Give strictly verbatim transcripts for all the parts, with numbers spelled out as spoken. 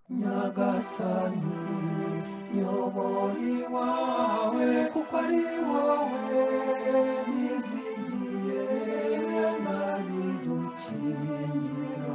nyagasani nyobori wawe kuko ari wowe nizigiye nabidukingira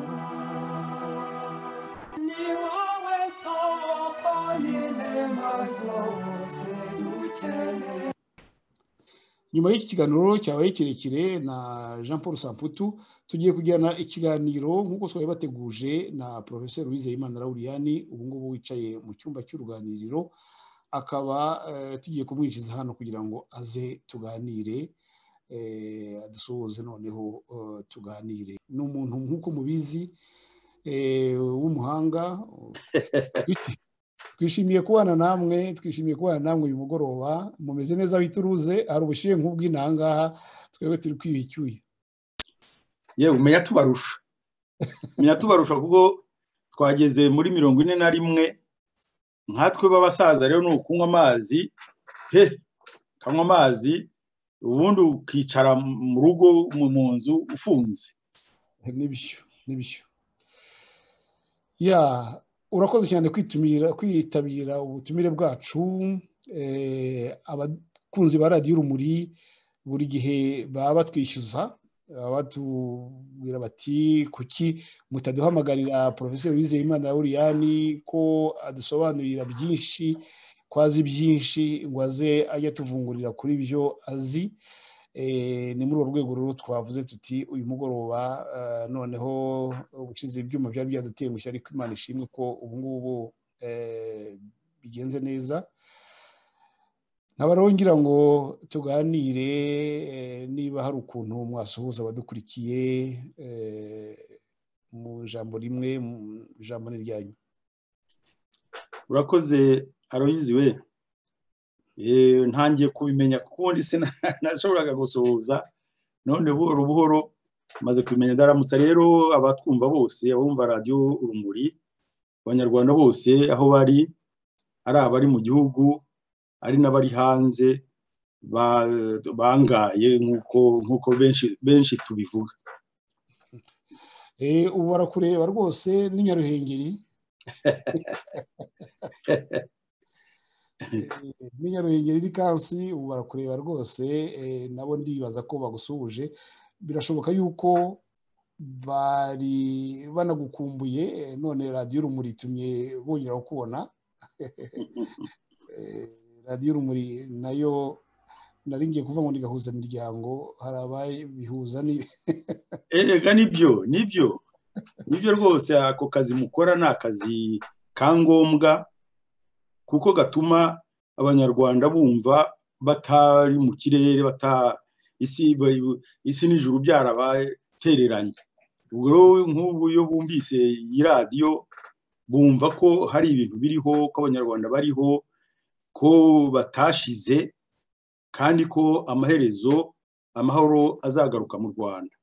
ni wowe soko y'inema zose dukeneye. Nyuma y'iki kiganiro cyabaye kirekire na Jean Paul Samputu, tugiye kujyana ikiganiro nk'uko twari bateguje na Professeur Uwizeyimana Lauriyani, ubu ngubu wicaye mu cyumba cy'uruganiriro, akaba uh, tugiye kumwinjiza hano kugira ngo aze tuganire, uh, adusuhuze noneho uh, tuganire. Ni umuntu nk'uko mubizi uh, w'umuhanga. Twishimiye kubana namwe, twishimiye kubana namwe uyu mugoroba. Mumeze neza wituruze, hari ubushyuhe nk'ubw'inangaha, twebwe turi kwihicyuye. Yewe umenya tubarusha. Umenya tubarusha kuko twageze muri mirongo ine na rimwe, nkatwe b'abasaza rero ni ukunywa amazi, he, kanywa amazi, ubundi ukicara mu rugo mu nzu ufunze. Nibyo, nibyo. Ya, urakoze cyane kwitumira kwitabira ubutumire bwacu. Eh, abakunzi ba Radio Urumuri buri gihe baba batwishyuza, batubwira bati kuki mutaduhamagarira Professeur Uwizeyimana Lauriyani ko adusobanurira byinshi, kwazi byinshi, ngo aze ajya tuvungurira kuri byo azi. Eh, ni muri urwo rwego rero twavuze tuti uyu mugoroba uh, noneho ubushize ibyuma byari byaduteye mushya, ariko Imana ishimwe ko ubu ngubu eh, bigenze neza. Nabarongira ngo tuganire eh, niba hari ukuntu mwasuhuza abadukurikiye eh, mu jambo rimwe, mu jambo ryanyu. Urakoze Aloyizi we. Eh, ntangiye kubimenya kuko ubundi sinashoboraga gusuhuza, none buhoro buhoro maze kubimenya. Ndaramutsa rero abatwumva bose, abumva Radio Urumuri, abanyarwanda bose aho bari, ari abari mu gihugu, ari n'abari hanze, bangaye nkuko nkuko benshi benshi tubivuga. Eh, ubu barakureba rwose n'Inyaruhengeri. N'Inyaruhengeri iri kansi, ubu barakureba rwose. Eh, nabo ndibaza ko bagusuhuje. Birashoboka yuko bari banagukumbuye, none Radio Urumuri itumye bongera kukubona. eh, Radio Urumuri nayo nari ngiye kuva ngo ndigahuza imiryango, harabaye bihuza ni Ega nibyo nibyo nibyo rwose. Ako kazi mukora ni akazi ka ngombwa kuko gatuma abanyarwanda bumva batari mu kirere, bata isi isi n'ijuru byarabatereranye. Ubwo nk'ubu iyo bumvise iyi radio bumva ko hari ibintu biriho, ko abanyarwanda bariho, ko batashize, kandi ko amaherezo amahoro azagaruka mu Rwanda.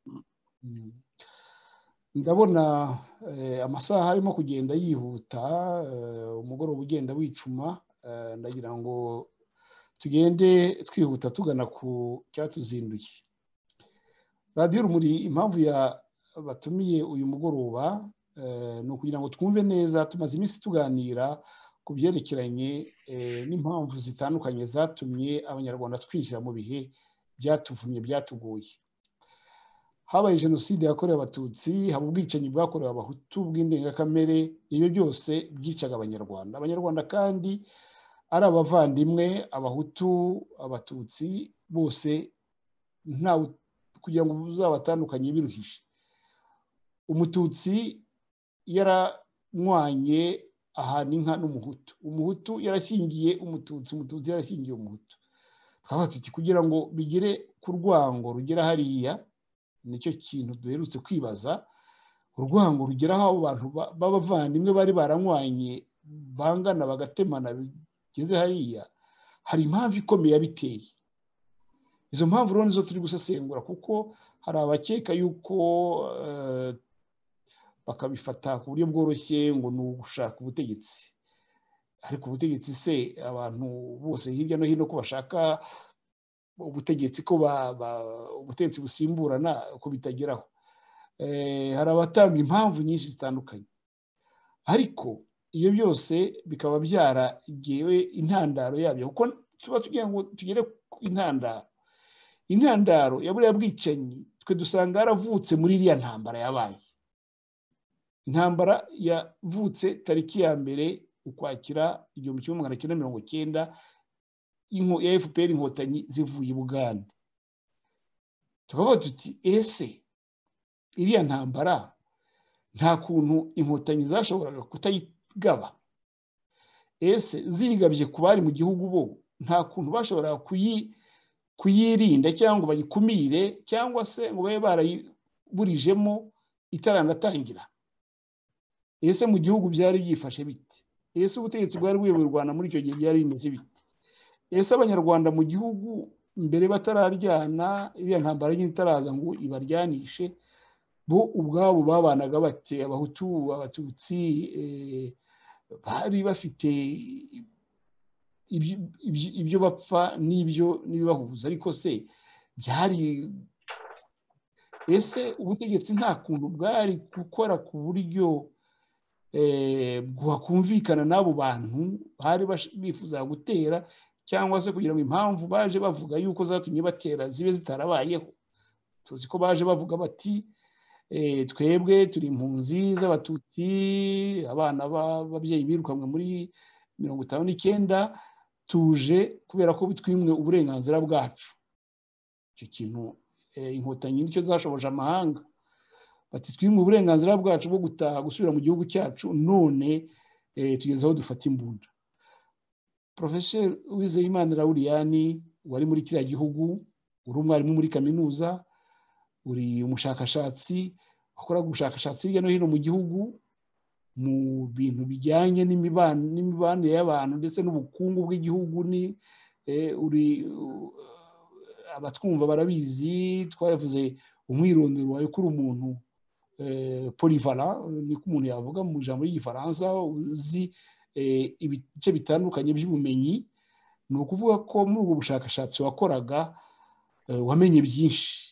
Ndabona eh, amasaha arimo kugenda yihuta, eh, umugoroba ugenda wicuma. eh, ndagira ngo tugende twihuta tugana ku cyatuzinduye. Radio Urumuri impamvu ya batumiye uyu mugoroba eh, no kugira ngo twumve neza, tumaze iminsi tuganira ku byerekeranye eh, n'impamvu zitandukanye zatumye abanyarwanda twinjira mu bihe byatuvumye, byatugoye. Habaye jenoside yakorewe abatutsi, haba ubwicanyi bwakorewe abahutu bw'indengakamere, ibyo byose byicaga abanyarwanda. Abanyarwanda kandi ari abavandimwe, abahutu, abatutsi, bose nta kugira ngo uzabatandukanye biruhije. Umututsi yaranywanye ahantu inka n'umuhutu, umuhutu yarashyingiye umututsi, umututsi yarashyingiye umuhutu. Twaba tuti kugira ngo bigere ku rwango rugera hariya, nicyo kintu duherutse kwibaza. Urwango rugeraho abo bantu b'abavandimwe bari baranywanye, bangana bagatemana, bigeze hariya, hari impamvu ikomeye yabiteye. Izo mpamvu rero nizo turi gusesengura, kuko hari abakeka yuko uh, bakabifata ku buryo bworoshye ngo ni ugushaka ubutegetsi. Ariko ubutegetsi se, abantu bose hirya no hino ko bashaka ubutegetsi, ko ubutegetsi busimburana, ko bitageraho. Hari abatanga impamvu nyinshi zitandukanye, ariko iyo byose bikaba byaragiwe intandaro yabyo, kuko tuba tugira ngo tugere ku intandaro. Intandaro ya buriya bwicanyi twe dusanga yaravutse muri iriya ntambara yabaye. Intambara yavutse tariki ya mbere ukwakira igihumbi kimwe magana cyenda mirongo cyenda ya F P R inkotanyi zivuye i Bugande. Tukavuga tuti ese iriya ntambara nta kuntu inkotanyi zashoboraga kutayigaba? Ese zirigabye ku bari mu gihugu bo nta kuntu bashoboraga kuyi kuyirinda cyangwa bayikumire, cyangwa se ngo babe barayiburijemo itaranatangira? Ese mu gihugu byari byifashe bite? Ese ubutegetsi bwari buyoboye u Rwanda muri icyo gihe byari bimeze bite? Ese abanyarwanda mu gihugu mbere batararyana, iriya ntambara nyine itaraza ngo ibaryanishe, bo ubwabo babanaga bate? Abahutu, abatutsi bari bafite ibyo bapfa n'ibyo n'ibibahuza, ariko se byari, ese ubutegetsi nta kuntu bwari gukora ku buryo bwakumvikana n'abo bantu bari bifuza gutera, cyangwa se kugira ngo impamvu baje bavuga yuko zatumye batera zibe zitarabayeho? Tuzi ko baje bavuga bati twebwe turi impunzi z'abatutsi, abana b'ababyeyi birukanwe muri mirongo itanu n'icyenda, tuje kubera ko bitwimwe uburenganzira bwacu. Icyo kintu inkotanyi nicyo zashoboje amahanga, bati twimwe uburenganzira bwacu bwo gutaha gusubira mu gihugu cyacu, none tugeze aho dufata imbunda. Professeur Uwizeyimana Lauriyani wari muri kiriya gihugu, uri umwarimu muri kaminuza, uri umushakashatsi, wakoraga ubushakashatsi hirya no hino mu gihugu mu bintu bijyanye n'imibanire y'abantu ndetse n'ubukungu bw'igihugu. Ni uri abatwumva barabizi, twavuze umwirondoro wawe kuri umuntu polyvalent, niko umuntu yavuga mu ijambo ry'igifaransa, uzi ibice bitandukanye by'ubumenyi. Ni ukuvuga ko muri ubwo bushakashatsi wakoraga wamenye byinshi.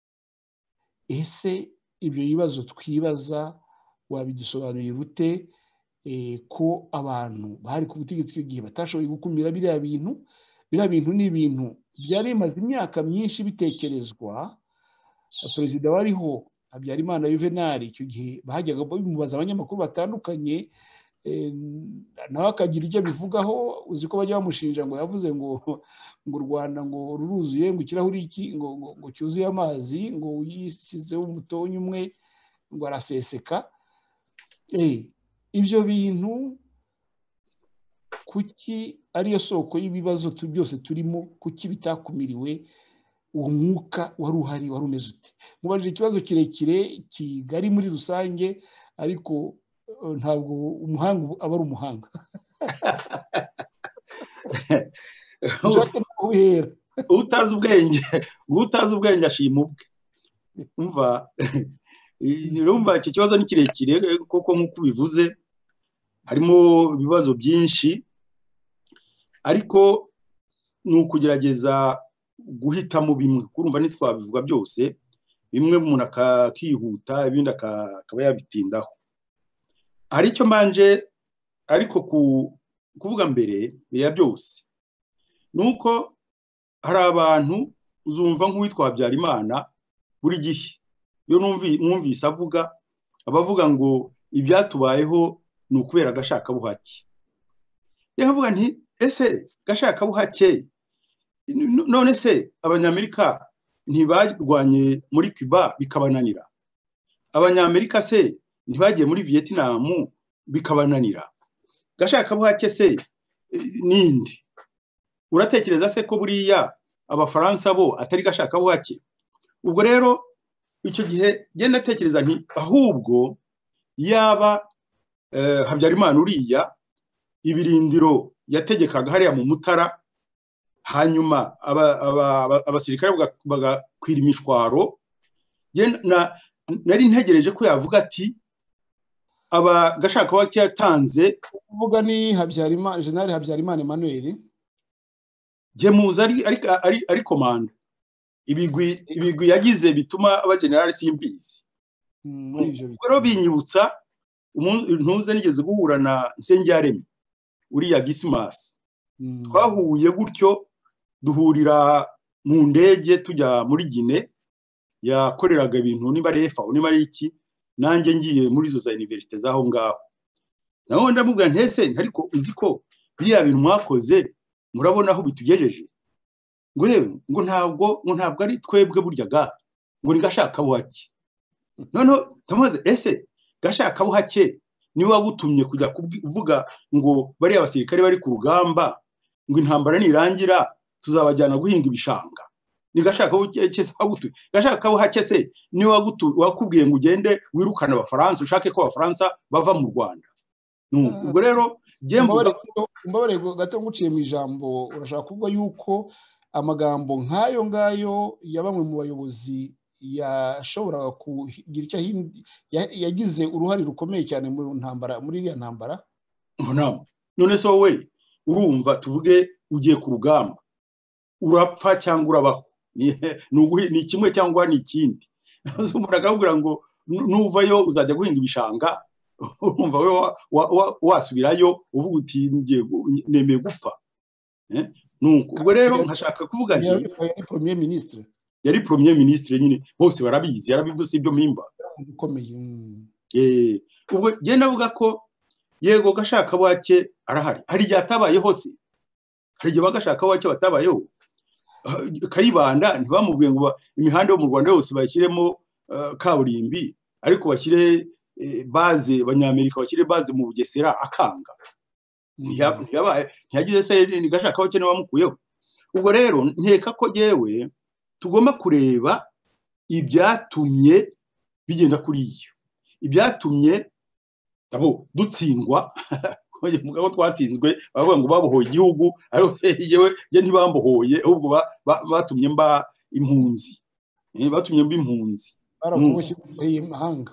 Ese ibyo bibazo twibaza wabidusobanurira ute, ko abantu bari ku butegetsi icyo gihe batashoboye gukumira biriya bintu? Biriya bintu ni ibintu byari bimaze imyaka myinshi bitekerezwa. Perezida wariho Habyarimana Juvenal icyo gihe bahajyaga babimubaza abanyamakuru batandukanye, nawe akagira ibyo bivugaho. Uzi ko bajya bamushinja ngo yavuze ngo ngo u Rwanda ngo ruruzuye, ngo ikirahuri iki ngo ngo cyuzuye amazi, ngo yisizeho umutonyi umwe ngo araseseka. Ibyo bintu kuki ariyo soko y'ibibazo byose turimo? Kuki bitakumiriwe? Uwo mwuka wari uhari, wari umeze ute? Mubajije ikibazo kirekire kigari muri rusange, ariko ntabwo umuhanga aba ari umuhanga. Utazi ubwenge utazi ubwenge ashima ubwe. Umva nirumva iki kibazo ni kirekire koko nk'uko bivuze, harimo ibibazo byinshi, ariko ni ukugerageza guhitamo bimwe. Kurumva ntitwabivuga byose, bimwe umuntu akakihuta, ibindi akaba yabitindaho. Hari icyo mbanje ariko kuvuga mbere ya byose, nuko hari abantu uzumva nk'uwitwa Habyarimana buri gihe iyo numvise avuga, abavuga ngo ibyatubayeho ni ukubera agashakabuhake. Yavuga nti ese gashakabuhake, none se abanyamerika ntibarwanye muri Cuba bikabananira? Abanyamerika se ntibagiye muri Vietnam bikabananira? Gashakabuhake se nindi? Uratekereza se ko buriya abafaransa bo atari gashakabuhake? Ubwo rero icyo gihe genda tekereza nti ahubwo yaba Habyarimana uriya ibirindiro yategekaga hariya mu Mutara, hanyuma abasirikare bagakwira imishwaro, nari ntegereje ko yavuga ati aba gashakabuhake yatanze. Uvuga ni Habyarimana, General Habyarimana Emmanuel Gemuza ari ari ari komanda. Ibigwi ibigwi yagize bituma aba general simbizi. Muri ibyo bitero binyibutsa ntuze nigeze guhura na Nsengiyaremye uriya Gismas twahuye gutyo duhurira mu ndege tujya muri Gine yakoreraga ibintu niba ari F A O niba ari iki nanjye ngiye muri zo za universite zaho ngaho naho ndamubwira ntese ariko uziko biriya bintu mwakoze murabona aho bitugejeje ngo rebe ngo ntabwo ngo ntabwo ari twebwe buryaga ngo ni gashaka buhake none tamaze ese gashaka buhake niwe wagutumye kujya kuvuga ngo bari abasirikare bari ku rugamba ngo intambara nirangira tuzabajyana guhinga ibishanga ni gashaka buhake se wagutu gashaka buhake se niwe wagutu wakubwiye ngo ugende wirukana abafaransa ushake ko abafaransa bava mu Rwanda ubwo rero mbabare gato nguciye mu ijambo urashaka kuvuga yuko amagambo nk'ayo ngayo ya bamwe mu bayobozi yashoboraga kugira icyo yagize uruhare rukomeye cyane mu ntambara muri iriya ntambara none so we urumva tuvuge ugiye ku rugamba urapfa cyangwa urabaho ni kimwe cyangwa ni ikindi umuntu akakubwira ngo nuvayo uzajya guhinga ibishanga urumva we wasubirayo uvuga uti nemeye gupfa ubwo rero nkashaka kuvuga nti yari premier ministre yari premier ministre nyine bose barabizi yarabivuze ibyo mpimba ukomeye eh ubwo genda avuga ko yego gashaka bwake arahari hari igihe atabaye hose hari igihe bagashaka bwake batabayeho Kayibanda ntibamubwiye ngo imihanda yo mu Rwanda yose bayishyiremo kaburimbi ariko bashyire baze abanyamerika bashyire baze mu Bugesera akanga ntiyabaye ntiyagize se ni gashaka bwake wamukuyeho ubwo rero nkeka ko yewe tugomba kureba ibyatumye bigenda kuri iyo ibyatumye abo dutsindwa kuvuga ko twatsinzwe bavuga ngo babohoye igihugu ariko yewe je ntibambohoye ahubwo batumye mba impunzi batumye mba impunzi baramushye imahanga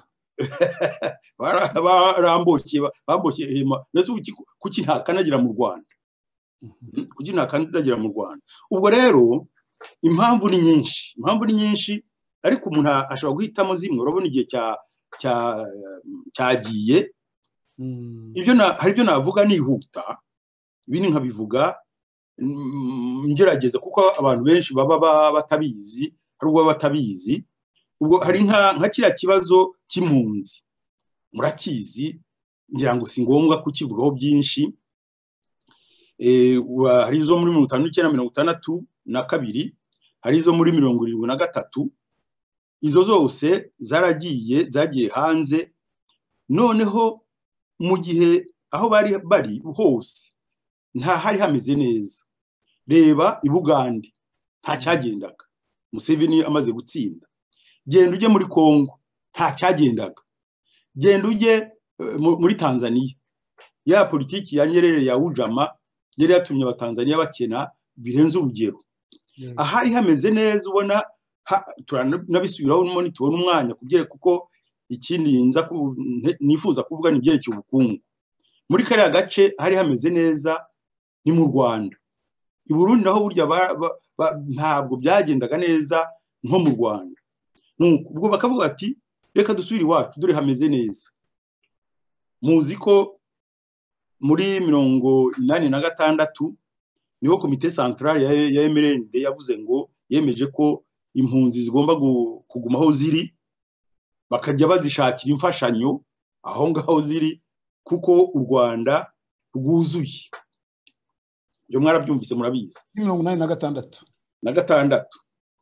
baramboshye bamboshye hema nese kuki ntakanagira mu Rwanda kuki ntakanagira mu Rwanda ubwo rero impamvu ni nyinshi impamvu ni nyinshi ariko umuntu ashobora guhitamo zimwe urabona igihe cya cya cyagiye ibyo na hari ibyo navuga nihuta ibindi nkabivuga ngerageza kuko abantu benshi baba batabizi hari ubwo batabizi ubwo hari nka nka kiriya kibazo cy'impunzi murakizi ngira ngo si ngombwa kukivugaho byinshi eh hari zo muri mirongo itanu n'icyenda mirongo itandatu na kabiri hari zo muri mirongo irindwi na gatatu izo zose zaragiye zagiye hanze noneho mu gihe aho bari bari hose nta hari hameze neza reba i Bugande nta cyagendaga Museveni amaze gutsinda genda uje muri Kongo nta cyagendaga genda uje muri Tanzania ya politiki ya Nyerere ya Ujama yari yatumye abatanzania bakena birenze urugero ahari hameze neza ubona turanabisubiraho n'umuntu tubona umwanya kubyere kuko ikindi nza nifuza kuvuga ni byerekeye ubukungu muri kariya gace hari hameze neza ni mu Rwanda i Burundi naho burya ntabwo byagendaga neza nko mu Rwanda ubwo bakavuga ati reka dusubire iwacu dore hameze neza muzi ko muri mirongo inani na gatandatu niho komite centrale ya M R N D yavuze ngo yemeje ko impunzi zigomba kugumaho ziri bakajya bazishakira imfashanyo aho ngaho ziri kuko u Rwanda rwuzuye byo mwarabyumvise murabizi mirongo inani na gatandatu na gatandatu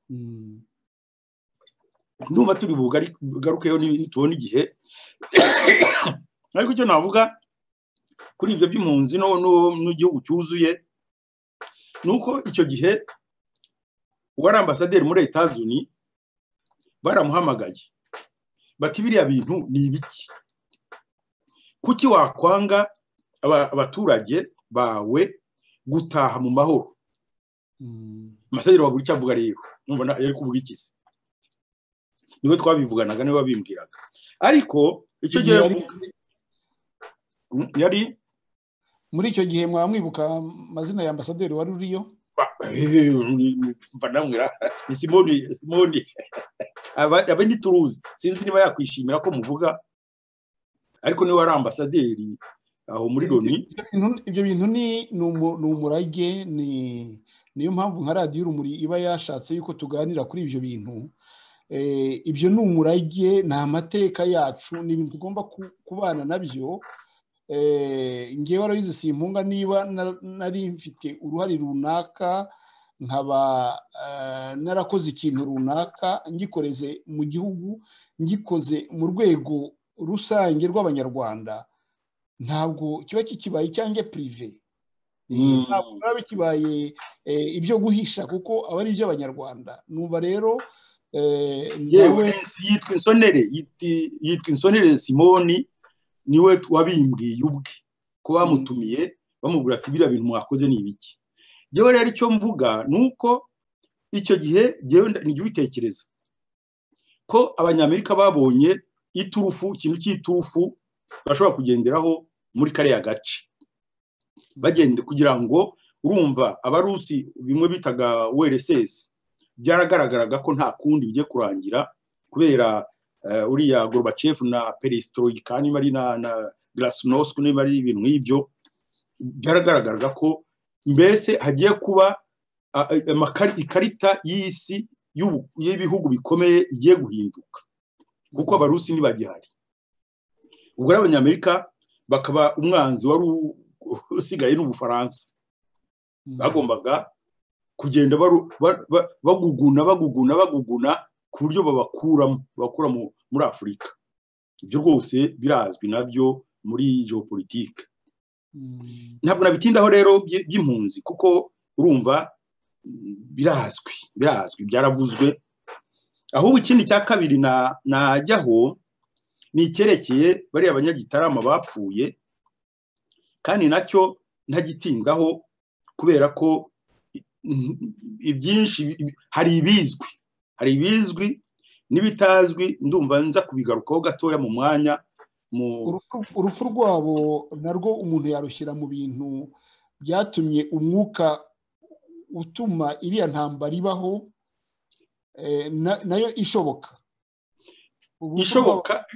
ndumva turi bugarukeyo tubona igihe ariko icyo navuga kuri ibyo by'impunzi no n'igihugu cyuzuye nuko icyo gihe uwari ambasaderi muri Etats-Unis baramuhamagaye bati biriya bintu ni ibiki kuki wakwanga abaturage bawe gutaha mu mahoro ambasaderi waburi cyavuga rero numva yari kuvuga ikizi niwe twabivuganaga niwe babimbwiraga ariko icyo gihe yari muri icyo gihe mwamwibuka amazina ya ambasaderi wari uriyo mva namwira ni Simoni Simoni aba ni Turuzi sinzi niba yakwishimira ko muvuga ariko niwe wari ambasaderi aho muri Loni. Ibyo bintu ni umurage, niyo mpamvu nka radiyo Urumuri iba yashatse yuko tuganira kuri ibyo bintu. Ibyo ni umurage, ni amateka yacu, ni ibintu tugomba kubana nabyo. Ngewe warabizi simpunga niba nari mfite uruhare runaka, nkaba narakoze ikintu runaka ngikoreze mu gihugu, ngikoze mu rwego rusange rw'abanyarwanda, ntabwo kiba kikibaye cyangwa prive, ntabwo biba bikibaye ibyo guhisha, kuko aba ari iby'abanyarwanda. Numva rero yewe yitwa Insonere, yitwa Insonere Simoni, niwe wabimbwiye ubwe ko bamutumiye bamubwira ati biriya bintu mwakoze ni ibiki. Jewe rero icyo mvuga nuko icyo gihe jewe nijye ubitekereza ko abanyamerika babonye iturufu, ikintu cy'iturufu bashobora kugenderaho muri kariya gace, bagende kugira ngo, urumva abarusi bimwe bitaga U R S S byaragaragaraga ko nta kundi bigiye kurangira, kubera uriya Gorbachev na Perestroika ni bari na Glasnost ni bari ibintu nk'ibyo, byaragaragaraga ko mbese hagiye kuba ikarita y'isi y'ibihugu bikomeye igiye guhinduka, kuko abarusi ntibagihari. Ubwo rero abanyamerika bakaba umwanzi wari usigaye n'Ubufaransa, bagombaga kugenda baguguna baguguna baguguna ku buryo babakuramo bakura muri Afurika. Ibyo rwose birazwi nabyo muri geopolitique. Ntabwo nabitindaho rero by'impunzi, kuko urumva birazwi birazwi byaravuzwe. Ahubwo ikindi cya kabiri na najyaho ni icyerekeye bari abanyagitarama bapfuye, kandi nacyo ntagitindaho kubera ko ibyinshi hari ibizwi hari ibizwi n'ibitazwi. Ndumva nza kubigarukaho gatoya mu mwanya. Urupfu rwabo narwo umuntu yarushyira mu bintu byatumye umwuka utuma iriya ntambara ibaho nayo ishoboka ishoboka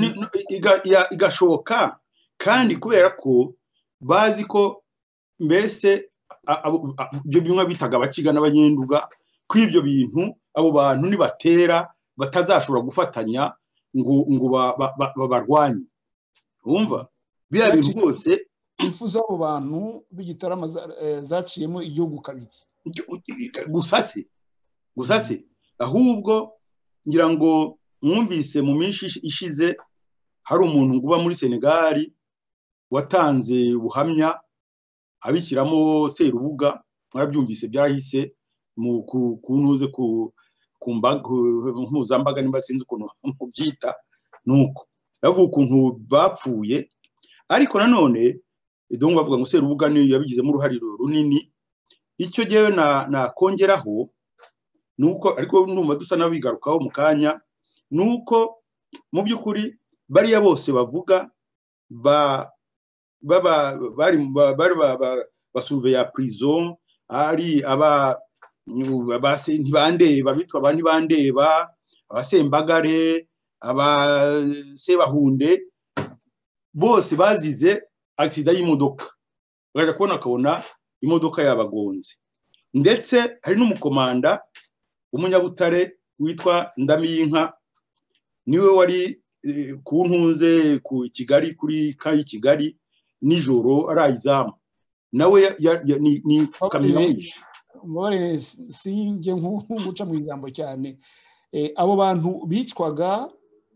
igashoboka, kandi kubera ko bazi ko mbese ibyo bimwe bitaga abakiga n'abanyenduga, ko ibyo bintu abo bantu nibatera batazashobora gufatanya ngo ngo babarwanye. Umva bya bintu rwose impfu z'abo bantu b'igitarama zaciyemo igihugu kabiri. Gusa se gusa se ahubwo ngira ngo mwumvise mu minsi ishize hari umuntu uba muri Senegal watanze ubuhamya abishyiramo Serubuga, mwarabyumvise byarahise mu kuntuze ku kumbaga mpuzambaga nimba sinzi ukuntu mubyita, nuko yavuga ukuntu bapfuye. Ariko nanone donc bavuga ngo Serubuga ni yabigizemo uruhariro runini. Icyo jewe na nakongeraho nuko, ariko ndumva dusa nabigarukaho mu kanya, nuko mu byukuri bariya bose bavuga ba baba bari bari basuve ya prison, ari aba abase ntibandeba bitwa abantu ntibandeba, abasembagare, aba Sebahunde, bose bazize accident y'imodoka. Bagaje kubona akabona imodoka yabagonze. Ndetse hari n'umukomanda umunyabutare witwa Ndamiyinka, niwe wari ku ntunze ku Kigali kuri kayi Kigali nijoro arayizamu, nawe ni kamera mwishe. Mubare singe nk'uguca mu ijambo cyane. Abo bantu bicwaga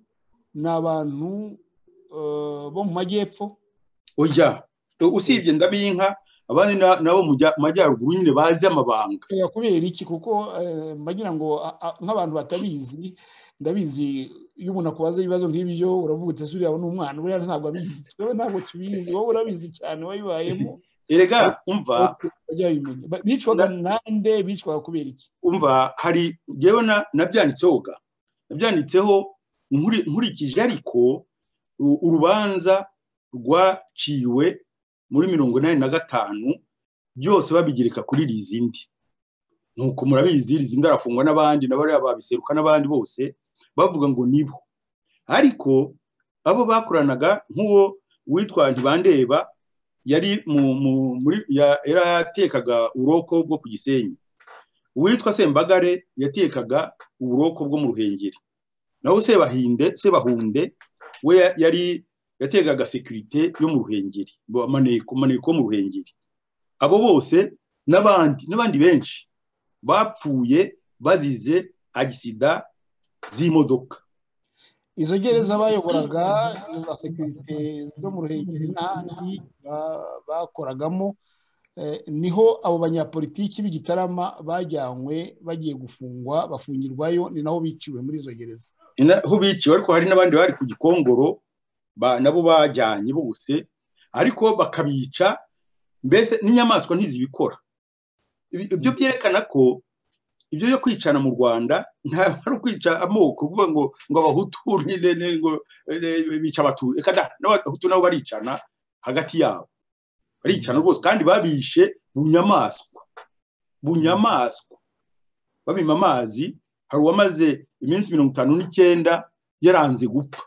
n'abantu bo mu majyepfo. Oya, usibye Ndamiyinka abandi nabo mu majyaruguru nyine bazi amabanga. Kubera iki? Kuko mbagira ngo nk'abantu batabizi, ndabizi iyo umuntu akubaza ibibazo nk'ibyo uravuga uti suriya n'umwana buriya ntabwo abizi, twewe ntabwo tubizi, wowe urabizi cyane wayibayemo. Erega umva bicwaga nande, bicwaga kubera iki? Umva hari jewe nabyanditseho ga nabyanditseho nkurikije, ariko urubanza rwaciwe muri mirongo inani na gatanu byose babigirika kuri Rizindi. Nuko murabizi Rizindi arafungwa n'abandi n'abari babiseruka n'abandi bose bavuga ngo nibo. Ariko abo bakoranaga nk'uwo witwa Ntibandeba yari muri yaratekaga uroko bwo ku Gisenyi, uwitwa Sembagare yatekaga uroko bwo mu Ruhengeri, naho Sebahinde Sebahunde we yari yategaga security yo mu Ruhengeri, maneko maneko mu Ruhengeri. Abo bose n'abandi n'abandi benshi bapfuye bazize agisida z'imodoka. Izo gereza bayoboraga za security zo mu Ruhengeri n'ahandi bakoragamo, niho abo banyapolitiki b'Igitarama bajyanywe bagiye gufungwa, bafungirwayo, ni naho biciwe muri izo gereza. Naho biciwe, ariko hari n'abandi bari ku Gikongoro nabo bajyanye bose, ariko bakabica. Mbese n'inyamaswa ntizibikora. Ibyo byerekana ko ibyo yo kwicana mu Rwanda nta ari kwica amoko, kuvuga ngo ngo abahutu ngo bica abatu, ekada n'abahutu nabo baricana hagati yabo, baricana rwose, kandi babishe bunyamaswa bunyamaswa babima amazi. Hari uwamaze iminsi mirongo itanu n'icyenda yaranze gupfa,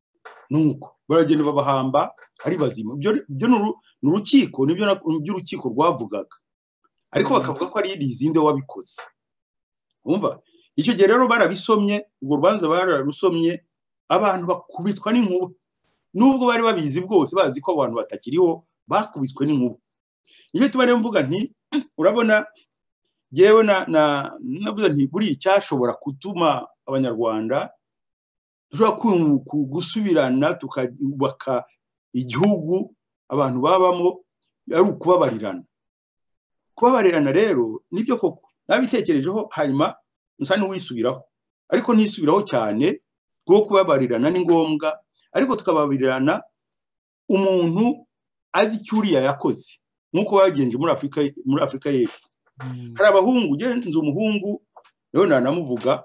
nuko baragenda babahamba ari bazima. Ibyo byo n'urukiko, nibyo by'urukiko rwavugaga, ariko bakavuga ko ari izinde wabikoze. Umva, icyo gihe rero barabisomye, ubwo rubanza bararusomye, abantu bakubitwa n'inkuba, nubwo bari babizi bwose, bazi ko abantu batakiriho, bakubiswe n'inkuba. Niyo tubare mvuga nti, urabona jewe na navuze nti buri cyashobora kutuma abanyarwanda dushobora gusubirana tukubaka igihugu abantu babamo, ari ukubabarirana. Kubabarirana rero nibyo koko nabitekerejeho, hanyuma nsa n'uwisubiraho, ariko nisubiraho cyane, kuko kubabarirana ni ngombwa, ariko tukababarirana umuntu azi icyuriya yakoze, nkuko bagenje muri Afrika muri Afrika y'Epfo. Hari abahungu, genze umuhungu rero nanamuvuga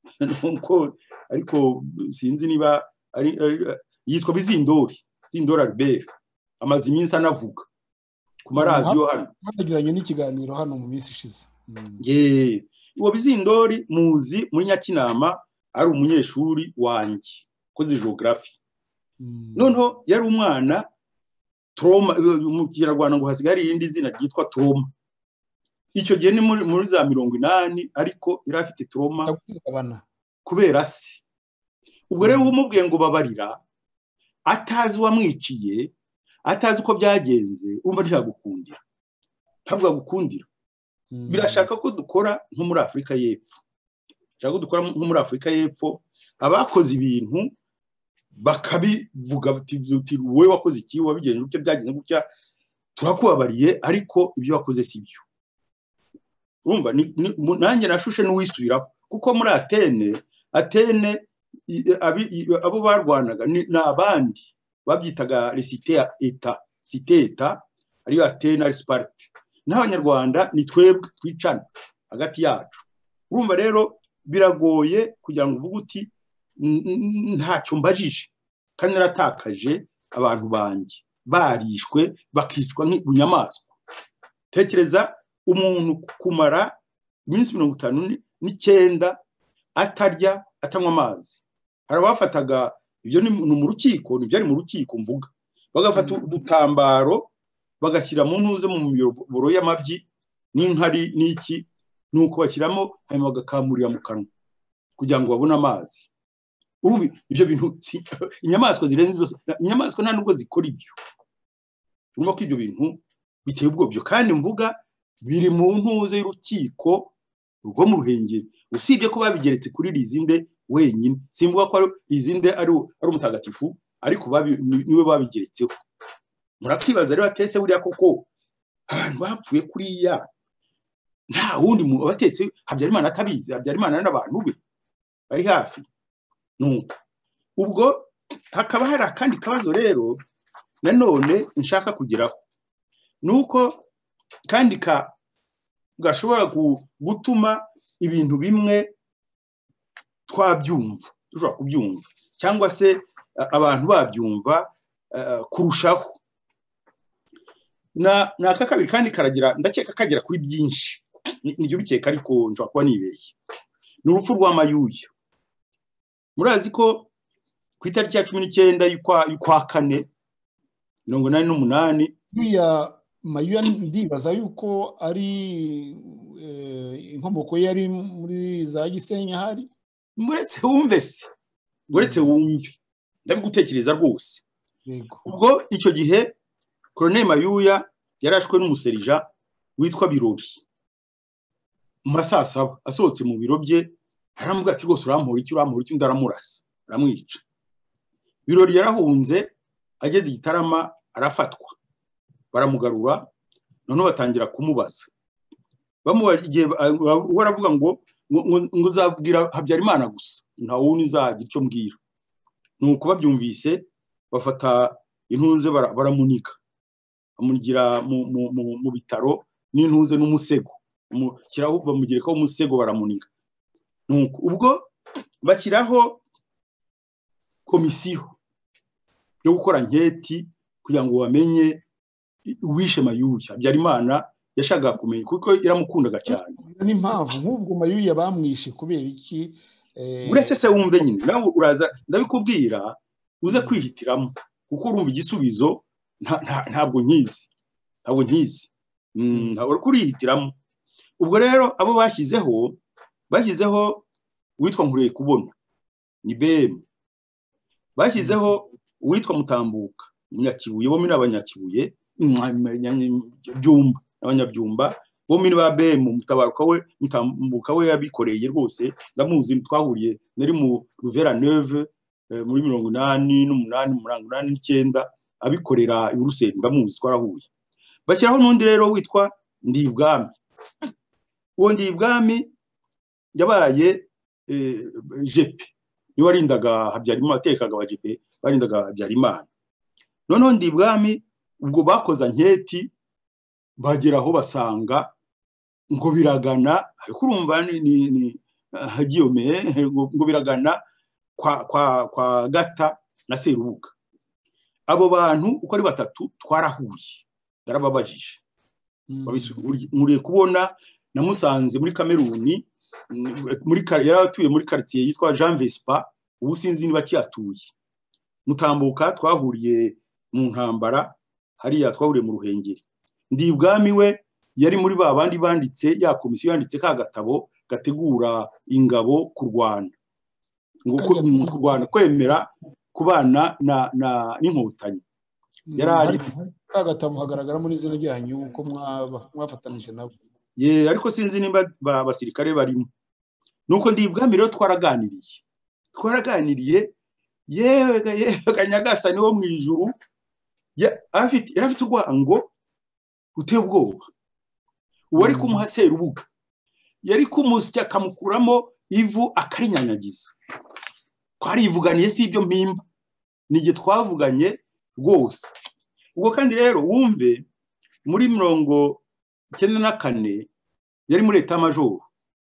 nuko, ariko sinzi niba ari yitwa Bizindori, Bizindori Albert, amaze iminsi anavuga ku maradiyo hano, bagiranye n'ikiganiro hano mu minsi ishize. Ye, uwo Bizindori muzi muri Nyakinama, ari umunyeshuri wanjye koze geography. Noneho yari umwana trauma, mu Kinyarwanda ngo hasigara irindi zina ryitwa trauma. Icyo gihe ni muri muri za mirongo inani, ariko yari afite trauma kubera se. Ubwo rero umubwiye ngo babarira, atazi wamwiciye, atazi uko byagenze, umva ntiyagukundira, ntabwo agukundira. Birashaka ko dukora nko muri Afrika y'Epfo, shaka ko dukora nko muri Afrika y'Epfo, abakoze ibintu bakabivuga bati wowe wakoze iki, wabigenje uko byagenze gutya, turakubabariye, ariko ibyo wakoze si byo. Urumva, nanjye nashushe n'uwisubiraho, kuko muri Atene Atene abo barwanaga n'abandi babyitaga cité ya Eta, cité Eta, ariyo Atene ari Sparte. N'abanyarwanda ni twebwe twicana hagati yacu. Urumva rero biragoye kugira ngo uvuge uti ntacyo mbajije, kandi naratakaje abantu banjye barishwe bakicwa nk'inyamaswa. Tekereza umuntu kumara iminsi mirongo itanu n'icyenda atarya atanywa amazi. Hari abafataga, ibyo ni mu rukiko, nibyo ari mu rukiko mvuga, bagafata udutambaro bagashyira mu ntuze mu miyoboro y'amabyi n'inkari n'iki, nuko bashyiramo hanyuma bagakamurira mu kanwa kugira ngo babone amazi. Urubi ibyo bintu inyamaswa zirenze zose, inyamaswa nta nubwo zikora ibyo. Urumva ko ibyo bintu biteye ubwobyo, kandi mvuga biri mu ntuze y'urukiko rwo mu Ruhengeri, usibye ko babigeretse kuri Lizinde wenyine. Simvuga ko Lizinde ari ari umutagatifu, ariko niwe babigeretseho. Murakibaza rero atese buriya koko abantu bapfuye kuriya, nta wundi mu batetse Habyarimana atabizi, Habyarimana n'abantu be bari hafi. Nuko ubwo hakaba hari akandi kabazo rero nanone nshaka kugeraho, nuko kandi ka gashobora gutuma ibintu bimwe twabyumva, dushobora kubyumva, cyangwa se abantu babyumva kurushaho. Na naka kabiri kandi karagira, ndakeka kagera kuri byinshi, nibyo bikeka, ariko nshobora kuba nibeshye. Ni urupfu rwa Mayuya. Murazi ko ku itariki ya cumi n'icyenda y'ukwa kane mirongo inani n'umunani. buriya Mayuya ndibaza yuko ari inkomoko ye yari muri za Gisenyi ahari. muretse wumve se muretse wumve ndabigutekereza rwose. ubwo icyo gihe Colonel Mayuya yarashwe n'umuserija witwa Birori mu masaa saba asohotse mu biro bye, aramubwira ati rwose urampora iki urampora iki, ndaramurasa aramwica. Birori yarahunze ageze i Gitarama arafatwa baramugarura, none batangira kumubaza bamubagiye baravuga ngo ngo uzabwira Habyarimana gusa nta wundi uzagira icyo mbwira. Nuko babyumvise bafata intunze baramunika bamugira mu bitaro n'intunze n'umusego kiraho bamugerekaho umusego baramunika. Nuko ubwo bashyiraho komisiyo yo gukora nketi kugira ngo bamenye uwishe Mayuya. Habyarimana yashakaga kumenya kuko iramukundaga cyane. N'impamvu nk'ubwo Mayuya bamwishe kubera iki? Uretse se wumve nyine nawe uraza ndabikubwira uze kwihitiramo kuko urumva igisubizo ntabwo nkizi ntabwo nkizi ntabwo kurihitiramo. Ubwo rero abo bashyizeho bashyizeho witwa Nkureye Kubona ni B M, bashyizeho witwa Mutambuka Munyakibuye, bo muri abanyakibuye byumba abanyabyumba bo muri ba B M. Mutabaruka we Mutambuka we yabikoreye rwose ndamuzi, twahuriye nari mu Ruvera Neuve muri mirongo inani n'umunani mirongo inani n'icyenda abikorera i Buruseli, ndamuzi twarahuye. Bashyiraho n'undi rero witwa Ndibwami. Uwo Ndibwami yabaye jepe ni warindaga Habyarimana, atekaga wa jepe barindaga Habyarimana. Noneho Ndibwami ubwo bakoza nketi bageraho basanga ngo biragana, ariko urumva ni hagiyome ngo biragana kwa kwa kwa Gata na Serubuga. Abo bantu uko ari batatu twarahuye darababajije. Nkuriye Kubona namusanze muri Kameruni muri yaratuye muri quartier yitwa Jean Vespa, ubu sinzi niba cyatuye. Mutambuka twahuriye mu ntambara hariya twahuriye mu Ruhengeri. Ndibwami we yari muri ba bandi banditse ya komisiyo yanditse ka gatabo gategura ingabo ku Rwanda ngo ku Rwanda kwemera kubana na na n'inkotanyi. Yarari ka gatabo hagaragara muri izina ryanyu uko mwafatanije nabo. Ye ariko sinzi nimba basirikare barimo. Nuko Ndibwami rero twaraganiriye twaraganiriye yewe yewe Nyagasani wo mu ijuru ya afite yarafite urwango uteye ubwoba. Uwari kumuha Serubuga yari kumusya kamukuramo ivu akarinyanyagiza. Twarivuganiye si ibyo mpimba, nige twavuganye rwose. Ubwo kandi rero wumve muri mirongo icyenda na kane yari muri Etat Major.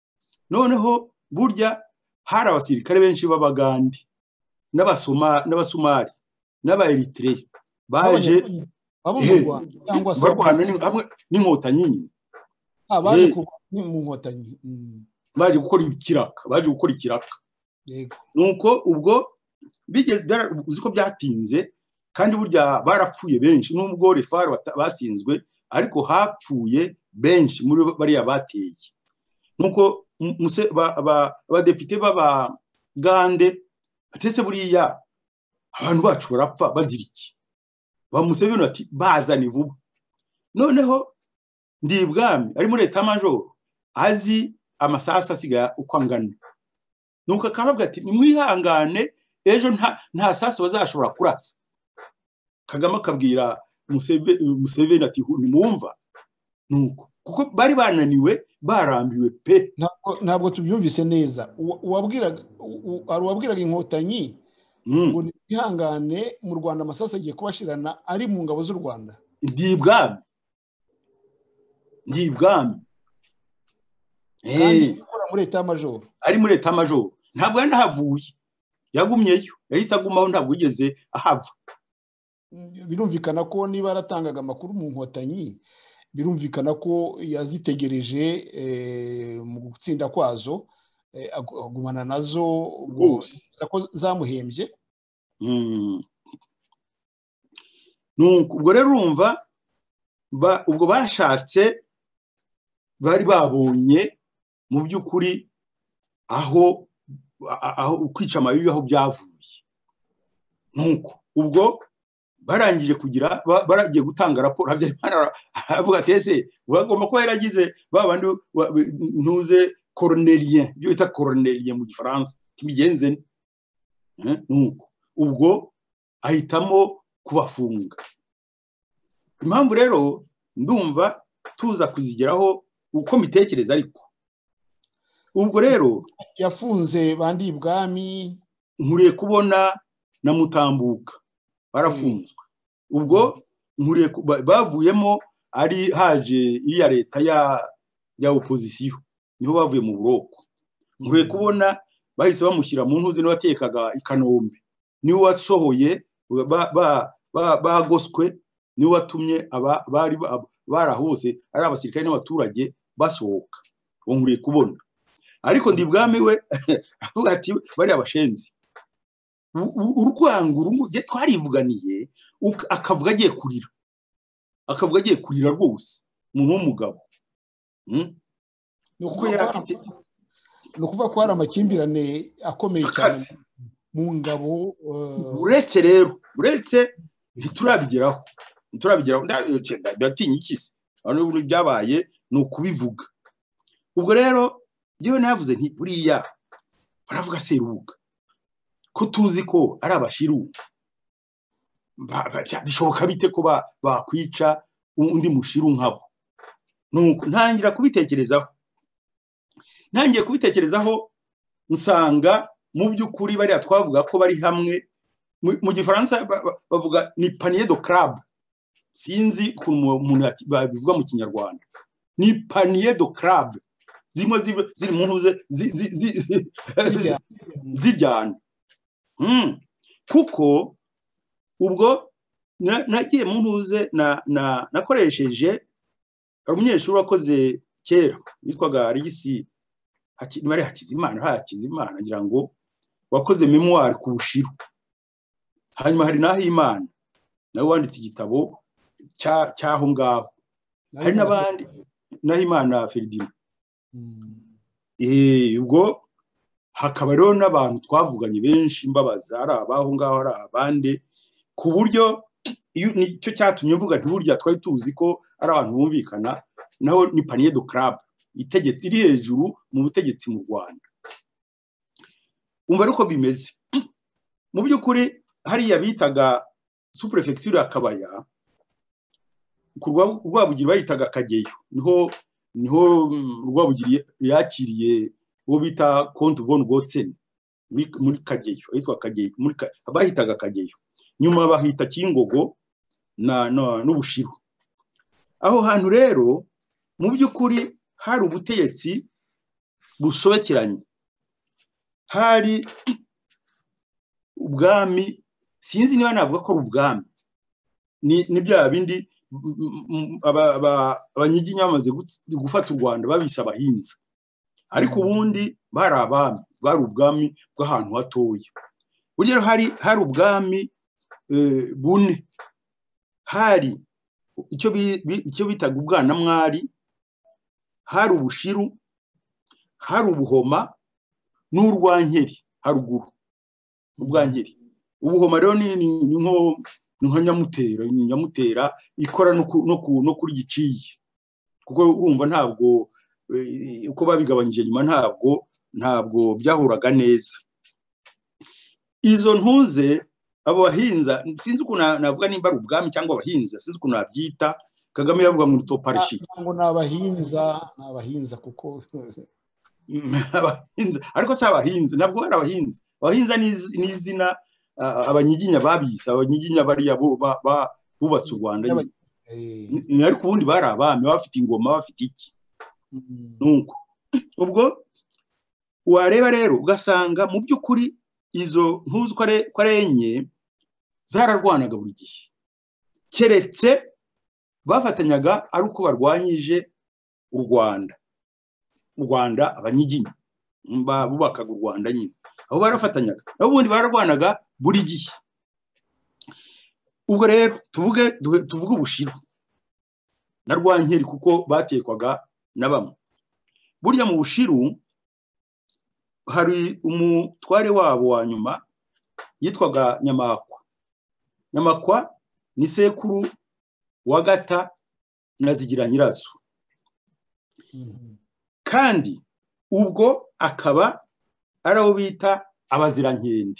Noneho burya hari abasirikare benshi b'Abagande n'abasoma n'abasumari n'aba Eritrea baje abo mu Rwanda cyangwa se barwana hamwe n'inkotanyi. Abaje mu nkotanyi baje gukora ikiraka baje gukora ikiraka. Yego. Nuko ubwo bigeze uziko byatinze kandi burya barapfuye benshi nubwo refaro batsinzwe, ariko hapfuye benshi muri bariya bateye. Nuko abadepite b'Abagande atese buriya abantu bacu barapfa baziriki. Bamusebye ati bazane vuba. Noneho Ndibwami ari muri Etat Major azi amasasa asiga uko angana. Nuko akababwa ati nimwihangane ejo nta nta sasa bazashobora kurasa. Kagame akabwira Museveni ati nimwumva. Nuko kuko bari bananiwe barambiwe pe. Ntabwo ntabwo tubyumvise neza. Uwabwiraga ari uwabwiraga inkotanyi ngo ihangane mu Rwanda amasasa agiye kubashirana ari mu ngabo z'u Rwanda. Ndibwami Ndibwami eh muri Etat Major ari muri Etat Major ntabwo yanahavuye yagumyeyo yahise agumaho ntabwo yigeze ahava. Birumvikana ko niba aratangaga amakuru mu nkotanyi birumvikana ko yazitegereje mu gutsinda kwazo agumana nazo rwose ko zamuhembye. ubwo rero urumva ubwo bashatse bari babonye mu by'ukuri aho kwica amabibi aho byavuye. Nuko ubwo barangije kugira baragiye gutanga raporo aravuga ati ese bagomba kuba yaragize babandi ntuze coronelien byo bita coronelien mu gifaransa kimigenze. Nuko ubwo ahitamo kubafunga. Impamvu rero ndumva tuza kuzigeraho uko mitekereza, ariko ubwo rero yafunze bandi ibwami, nkuriye kubona na Mutambuka barafunzwe. Ubwo nkuriye bavuyemo ari haje iriya leta ya ya opposition, niho bavuye mu buroko. Nkuriye kubona bahise bamushyira mu ntuzi n'abatekaga i Kanombe, niwe wasohoye bagoswe, niwe watumye aba bari barahose ari abasirikare n'abaturage basohoka. Nkuriye kubona, ariko ndi bwami we avuga ati bari abashenzi. Urwango rungu twarivuganiye, akavuga agiye kurira, akavuga agiye kurira rwose umuntu w'umugabo. Nuko yari afite, no kuva ko hari amakimbirane akomeye cyane mu ngabo. Uretse rero uretse ntiturabigeraho ntiturabigeraho ndatinya ikisi abantu byabaye ni ukubivuga. Ubwo rero yewe navuze nti buriya baravuga Serubuga ko tuzi ko ari abashiru, bishoboka bite ko bakwica undi mushiru nkabo? Nuko ntangira kubitekerezaho ntangiye kubitekerezaho nsanga mu by'ukuri bariya twavuga ko bari hamwe, mu gifaransa bavuga ni panier de crabe, sinzi umuntu babivuga mu kinyarwanda. Ni panier de crabe, zimwe ziri mu ntuze ziryana. Kuko ubwo nagiye mu ntuze nakoresheje umunyeshuri wakoze kera witwaga Alexis Mari Hakizimana Hakizimana ngira ngo wakoze memoire ku bushiru. Hanyuma hari Nahimana nawe wanditse igitabo cyaho ngaho, hari n'abandi Nahimana Ferdinand. Eh ubwo hakaba rero n'abantu twavuganye benshi mbabaza ari abaho ngaho ari abandi, ku buryo nicyo cyatumye mvuga nti burya twari tuzi ko ari abantu bumvikana, naho ni panier de crabe itegetse iri hejuru mu butegetsi mu Rwanda. Umva uko bimeze mu by'ukuri. Hariya bitaga sous-préfecture ya Kabaya, kurwa Rwabugiri bayitaga Kageyo, niho niho Rwabugiri yakiriye uwo bita Comte von Gotzen muri Kageyo, yitwa Kageyo, muri bahitaga Kageyo, nyuma bahita Kingogo na n'ubushiru. Aho hantu rero mu by'ukuri hari ubutegetsi busobekeranye, hari ubwami, sinzi niba navuga ko ari ubwami, ni bya bindi abanyiginya bamaze gufata u Rwanda babisha abahinza, ariko ubundi bari abami, bari ubwami bw'ahantu hatoya. Buryo hari hari ubwami bune, hari icyo bitaga ubwanamwari, hari ubushiru, hari ubuhoma n'urwankeri haruguru. Ubwankeri, ubuhoma rero ni nko nka Nyamutera, Nyamutera ikora no kuri Giciye, kuko urumva ntabwo uko babigabanyije nyuma ntabwo ntabwo byahuraga neza. Izo ntuze abo bahinza, sinzi uko navuga nimba ari ubwami cyangwa abahinza, sinzi uko nabyita. Kagame yavuga ngo toparshi ngo nabahinza nabahinza kuko abahinza, ariko si abahinza, ntabwo bari abahinza. Abahinza ni izina abanyiginya babise, abanyiginya bariya bubatse u Rwanda, ariko ubundi bari abami bafite ingoma bafite iki. Nuko ubwo wareba rero ugasanga mu by'ukuri izo ntuzi ko ari enye zararwanaga buri gihe, keretse bafatanyaga ari uko barwanyije u Rwanda. U Rwanda abanyiginya bubakaga u Rwanda nyine, aho barafatanyaga, aho ubundi bararwanaga buri gihe ubwo rero tuvuge tuvuge ubushiru na Rwankeri kuko batekwaga na bamwe. Burya mu bushiru hari umutware wabo wa nyuma yitwaga Nyamakwa. Nyamakwa ni sekuru wa Gata na Zigiranyirazo. Kandi ubwo akaba ari abo bita abazirankende,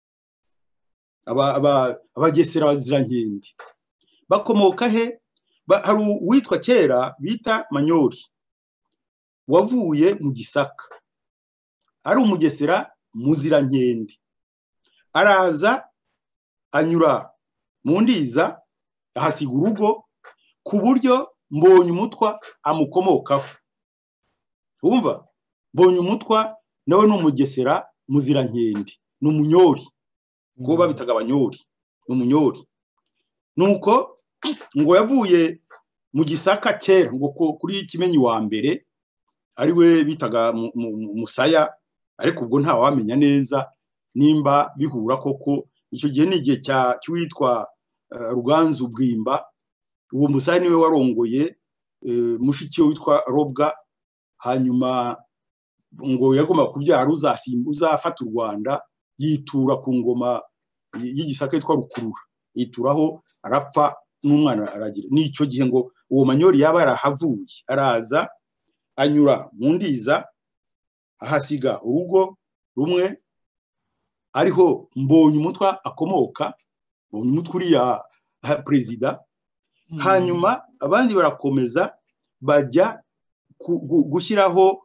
abagesera abazirankende. Bakomoka he? Hari uwitwa kera bita Manyori wavuye mu Gisaka, ari umugesera muzirankende. Araza anyura mu Ndiza ahasiga urugo ku buryo Mbonyumutwa amukomokaho. Umva, Mbonyumutwa nawe ni umugesera muzirankende, ni umunyori, kuko babitaga abanyori, ni umunyori. Nuko ngo yavuye mu Gisaka kera ngo kuri Kimenyi wa mbere ari we bitaga Musaya, ariko ubwo nta wamenya neza nimba bihura koko. Icyo gihe ni igihe cy'uwitwa Ruganzu Bwimba. Uwo Musaya niwe warongoye mushiki we witwa Robwa, hanyuma ngo yagomba kubyara uzafata u Rwanda, yitura ku ngoma y'Igisaka yitwa Rukurura, yituraho arapfa n'umwana aragira. N'icyo gihe ngo uwo Manyori yaba yarahavuye, araza anyura mu Ndiza ahasiga urugo rumwe ariho Mbonyumutwa akomoka, Mbonyumutwa uriya perezida. Hanyuma abandi barakomeza bajya gushyiraho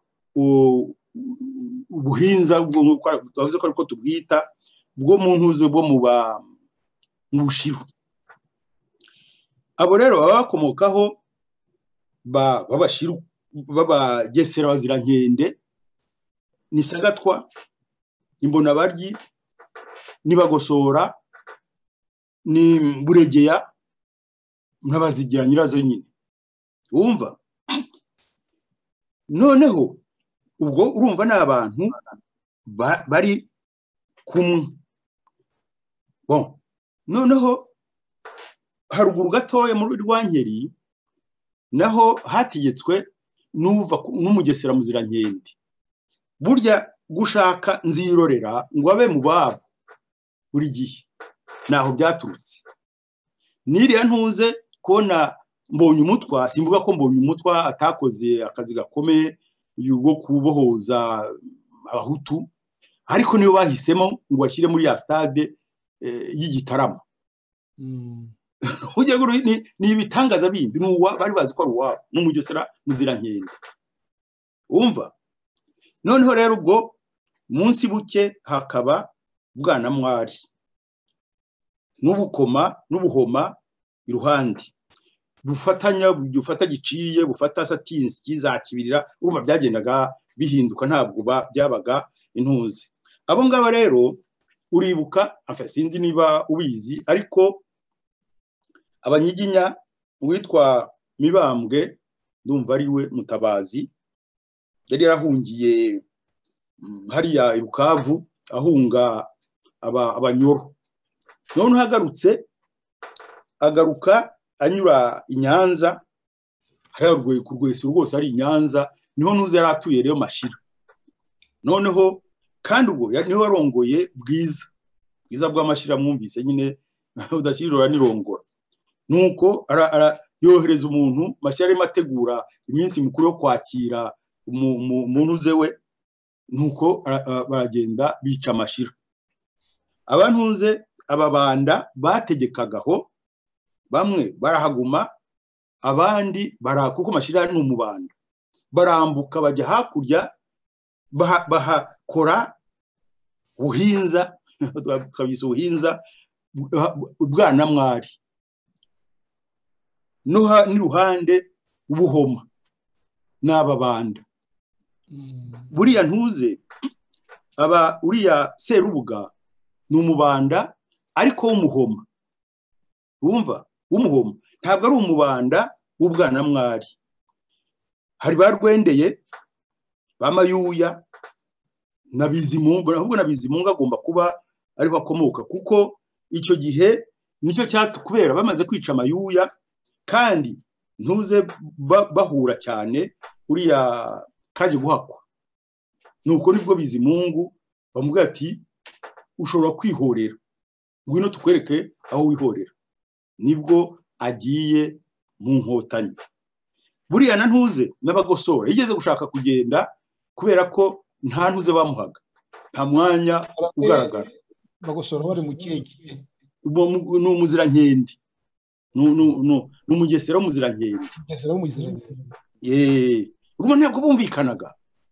ubuhinza twavuze ko ariko tubwita bwo mu ntuze bwo mu bushiru. Abo rero baba bakomokaho babashiru babagesera abazirankende ni Sagatwa, Imbonabaryi, ni Bagosora, ni Buregeya n'Abazigiranyirazo nyine. Wumva? Noneho ubwo urumva ni abantu bari kumwe. Bon, noneho haruguru gatoya muri Rwankeri naho hategetswe n'uva n'umugesera muzirankende. Burya gushaka Nzirorera ngo abe mu babo buri gihe naho byaturutse. Niriya ntuze kona Mbonyumutwa, simvuga ko Mbonyumutwa atakoze akazi gakomeye yugo kubohoza abahutu, ariko niyo bahisemo ngo bashyire muri ya stade y'Igitarama. Ujya guru ni ibitangaza bindi nuwa bari bazi ko ari uwabo n'umugesera muzirankende. Umva? Noneho rero ubwo munsi buke hakaba Bwanamwari n'Ubukoma n'Ubuhoma iruhande, bufatanya bufata giciye bufata Satinski za Kibirira. Urumva byagendaga bihinduka, ntabwo byabaga intuzi. Abo ngaba rero uribuka, enfin sinzi niba ubizi, ariko Abanyiginya witwa Mibambwe ndumva ari we Mutabazi yari yarahungiye hariya i Bukavu ahunga Abanyoro. None hagarutse agaruka anyura i Nyanza, hariya urwego ku Rwesi rwose ari i Nyanza, niho nuze yaratuye rero Mashira. Noneho kandi ubwo niho warongoye Bwiza, Bwiza bw'Amashira mwumvise nyine udakirira nirongora. Nuko ara yohereza umuntu Mashira arimo ategura iminsi mikuru yo kwakira umuntu uze we, nuko baragenda bica Mashira. Abantuze ababanda bategekagaho bamwe barahaguma, abandi bara kuko Mashira ni umubanda, barambuka bajya hakurya bahakora ubuhinza, twabise ubuhinza Bwanamwari no ni ruhande Ubuhoma n'ababanda. Buriya ntuze aba uriya Serubuga ni umubanda ariko w'Umuhoma. Wumva? W'Umuhoma ntabwo ari umubanda w'Ubwanamwari. Hari barwendeye bamayuya nabizimungu, ahubwo nabizimungu agomba kuba ariho akomoka, kuko icyo gihe nicyo cyatubera bamaze kwica amayuya kandi ntuze bahura cyane uriya kaje guhakwa nuko nibwo Bizimungu bamubwira ati ushobora kwihorera ngwino tukwereke aho wihorera nibwo agiye mu nkotanyi buriya na ntuze n'abagosora yigeze gushaka kugenda kubera ko nta ntuze bamuhaga nta mwanya ugaragara bagosora bari mu keke ni umuzirankende ni umugesera w'umuzirankende urwo ntabwo bumvikanaga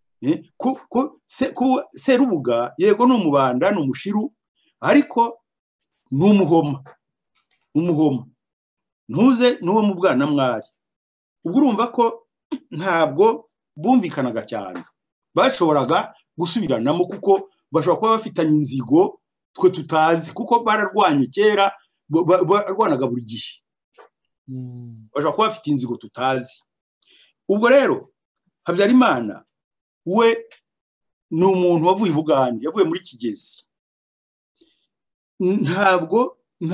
Serubuga yego ni umubanda ni umushiru ariko ni umuhoma umuhoma ntuze n'uwo mu bwana mwari ubwo urumva ko ntabwo bumvikanaga cyane bashoboraga gusubiranamo kuko bashobora kuba bafitanye inzigo twe tutazi kuko bararwanye kera barwanaga buri gihe bashobora kuba bafite inzigo tutazi ubwo rero Habyarimana we ni umuntu wavuye i Bugande yavuye muri Kigezi ntabwo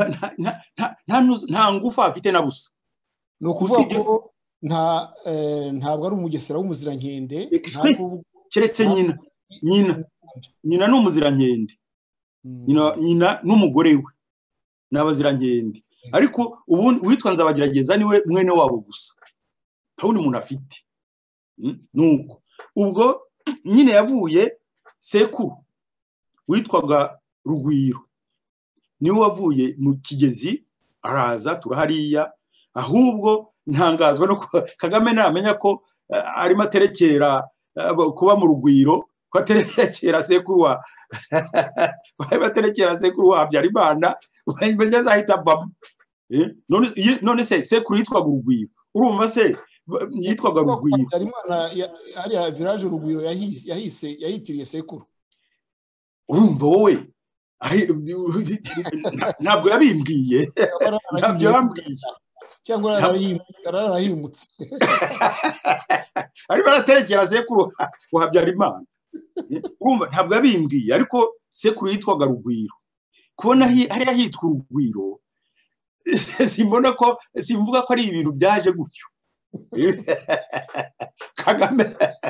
nta ngufu afite na busa ni ukuvuga ko ntabwo ari umugesera w'umuzirankende keretse nyina nyina nyina ni umuzirankende nyina n'umugore we ni abazirankende ariko ubu uwitwa Nzabagerageza niwe mwene wabo gusa nta wundi muntu afite nuko ubwo nyine yavuye sekuru witwaga Rugwiro niwe wavuye mu Kigezi araza turahariya ahubwo ntangazwa no Kagame namenya ko arimo aterekera kuba mu Rugwiro ko aterekera sekuru wa baterekera sekuru wa Habyarimana bamenye azahita avamo none se sekuru yitwaga Rugwiro urumva se yitwaga Rugwiro Habyarimana hariya village Rugwiro yahise yahitiriye sekuru urumva wowe ntabwo yabimbwiye ntabyo yambwiye cyangwa ararahimutse ariko araterekera sekuru wa Habyarimana urumva ntabwo yabimbwiye ariko sekuru yitwaga Rugwiro kubona hariya hitwa Rugwiro simbona ko simvuga ko ari ibintu byaje gutyo Kagame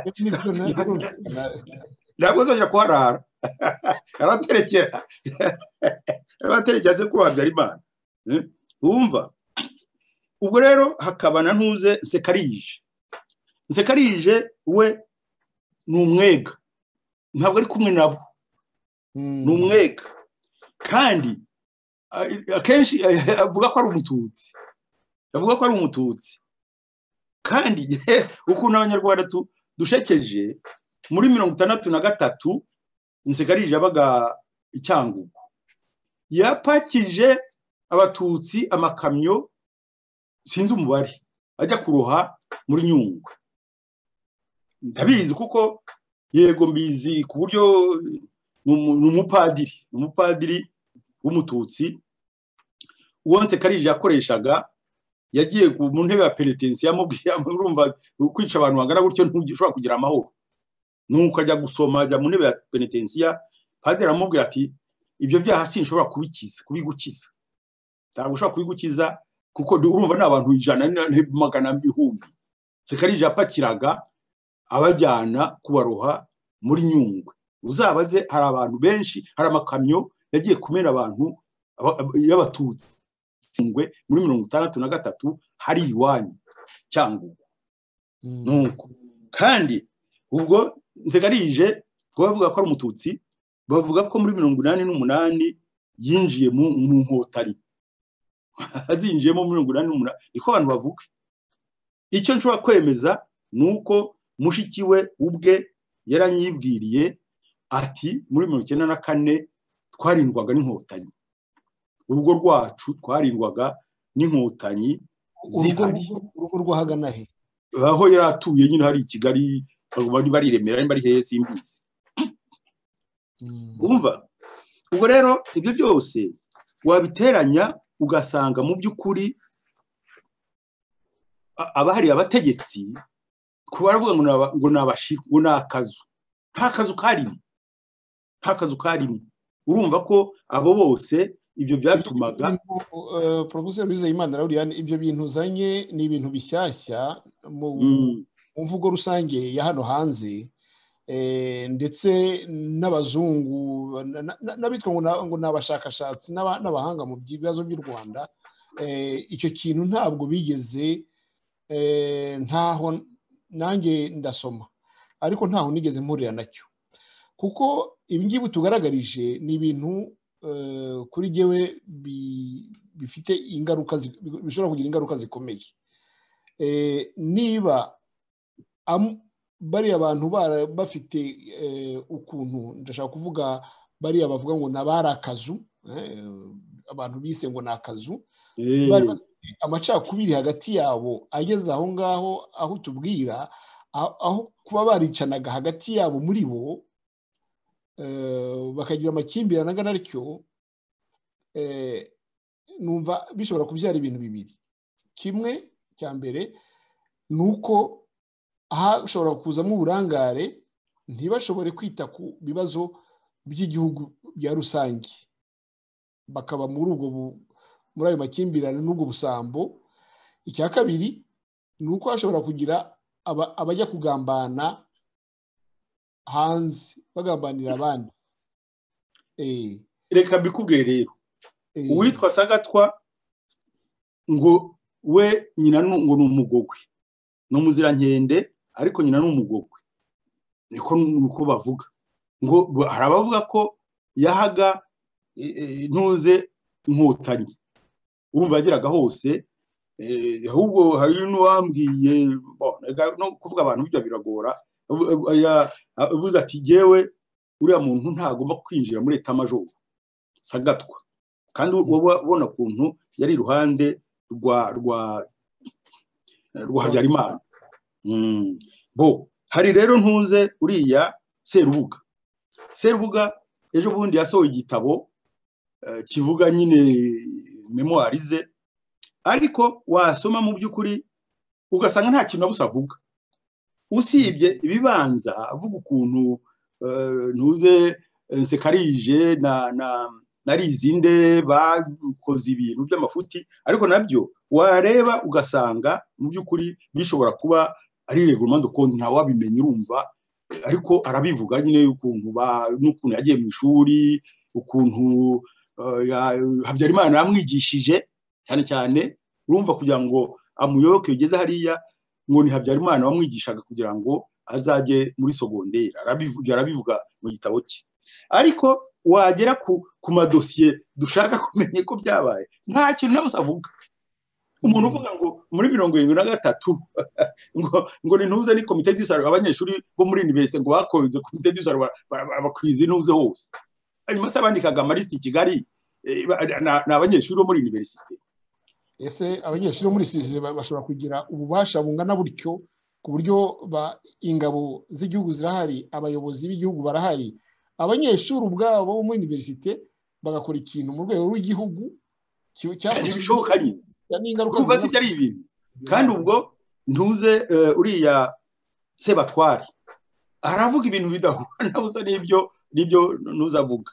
ntabwo azongera kuharara araterekera araterekera sekuru wa Habyarimana wumva ubwo rero hakaba na ntuze Nsekarije Nsekarije we ni umwega ntabwo ari kumwe nabo ni umwega kandi akenshi avuga ko ari umututsi avuga ko ari umututsi kandi ukuntu abanyarwanda dushekeje muri mirongo itandatu na gatatu Nsekarije abaga Icyangugu yapakije abatutsi amakamyo sinzi umubare ajya kuroha muri Nyungwe ndabizi kuko yego mbizi ku buryo ni umupadiri umupadiri w'umututsi uwo Nsekarije yakoreshaga yagiye mu ntebe ya penitensiya amubwiye urumva kwica abantu bangana gutyo ntushobora kugira amahoro nuko ajya gusoma ajya mu ntebe ya penitensiya padiri amubwira ati ibyo byaha sinshobora kubikiza kubigukiza ntabwo ushobora kubigukiza kuko urumva n'abantu ijana magana bihumbi Nsekarije yapakiraga abajyana kubaroha muri Nyungwe uzabaze hari abantu benshi hari amakamyo yagiye kumena abantu y'abatutsi muri mirongo itandatu na gatatu hari iwanyu Cyangugu nuko kandi ubwo Nsekarije bavuga ko ari umututsi bavuga ko muri mirongo inani n'umunani yinjiye mu nkotanyi azinjiyemo muri mirongo inani n'umunani niko abantu bavuga icyo nshobora kwemeza nuko mushiki we ubwe yaranyibwiriye ati muri mirongo icyenda na kane twarindwaga n'inkotanyi urugo rwacu twarindwaga n'inkotanyi zihari urugo rwahagana he aho yaratuye nyine hari i Kigali bari bari Remera bari hehe simbizi umva ubwo rero ibyo byose wabiteranya ugasanga mu by'ukuri abahari abategetsi kuba baravuga ngo nabashira ngo nakazu nta kazu karimo nta kazu karimo urumva ko abo bose ibyo byatumaga Professor Uwizeyimana Laurent, ibyo bintu uzanye ni ibintu bishyashya mu mvugo rusange ya hano hanze, ndetse n'abazungu n'abitwa ngo ni abashakashatsi n'abahanga mu bibazo by'u Rwanda, icyo kintu ntabwo bigeze, ntaho nanjye ndasoma ariko ntaho nigeze mpurira nacyo, kuko ibi ngibi tugaragarije ni ibintu kuri jyewe bifite ingaruka, bishobora kugira ingaruka zikomeye. Niba bariya abantu bafite ukuntu, ndashaka kuvuga bariya bavuga ngo nabari akazu, abantu bise ngo ni akazu, bari bafite amacakubiri hagati yabo ageze aho ngaho, aho tubwira aho kuba baricanaga hagati yabo muri bo bakagira amakimbirane angana atyo, numva bishobora kubyara ibintu bibiri. Kimwe cya mbere ni uko hashobora kuzamo uburangare, ntibashobore kwita ku bibazo by'igihugu bya rusange, bakaba muri ubwo muri ayo makimbirane n'ubwo busambo. Icya kabiri ni uko hashobora kugira abajya kugambana hanze, bagambanira abandi. Reka mbikubwire rero, uwitwa Sagatwa ngo we nyina ngo ni umugogwe, ni umuzirankende, ariko nyina ni umugogwe, niko nuko bavuga. Ngo hari abavuga ko yahaga ntuze inkotanyi, urumva yageraga hose, ahubwo hari n'uwambwiye no kuvuga abantu bijya biragora, avuze ati jyewe uriya muntu ntagomba kwinjira muri Etat Major Sagatwa, kandi ubona ukuntu yari iruhande rwa rwa rwa Habyarimana. Bo hari rero ntuze uriya Serubuga. Serubuga ejo bundi yasohoye igitabo kivuga nyine memoire ze, ariko wasoma mu by'ukuri ugasanga nta kintu abusa avuga, usibye ibibanza avuga ukuntu ntuze Nsekarije na na narizinde bakoze ibintu by'amafuti, ariko nabyo wareba ugasanga mu by'ukuri bishobora kuba ari reglement de compte, nta wabimenya urumva, ariko arabivuga nyine ukuntu ba n'ukuntu yagiye mu ishuri, ukuntu Habyarimana yamwigishije cyane cyane, urumva kugira ngo amuyoboke ugeze hariya, ngo ni Habyarimana wamwigishaga kugira ngo azajye muri sogonderi. Arabivuga mu gitabo cye, ariko wagera ku ku madosiye dushaka kumenya ko byabaye, nta kintu nabusa avuga. Umuntu uvuga ngo muri mirongo irindwi na gatatu ngo ngo ni ntuze ni komite d'usaro, abanyeshuri bo muri universite ngo bakoze komite d'usaro bakwiza ntuze hose, hanyuma se abandikaga amaliste i Kigali ni abanyeshuri bo muri universite. Ese abanyeshuri bo muri universite bashobora kugira ububasha bungana butyo, ku buryo ingabo z'igihugu zirahari, abayobozi b'igihugu barahari, abanyeshuri ubwabo bo muri universite bagakora ikintu mu rwego rw'igihugu cyabishoboka nyine, kuva si byari ibintu. Kandi ubwo ntuze uriya Sebatware aravuga ibintu bidahura nabusa n'ibyo n'ibyo ntuzavuga.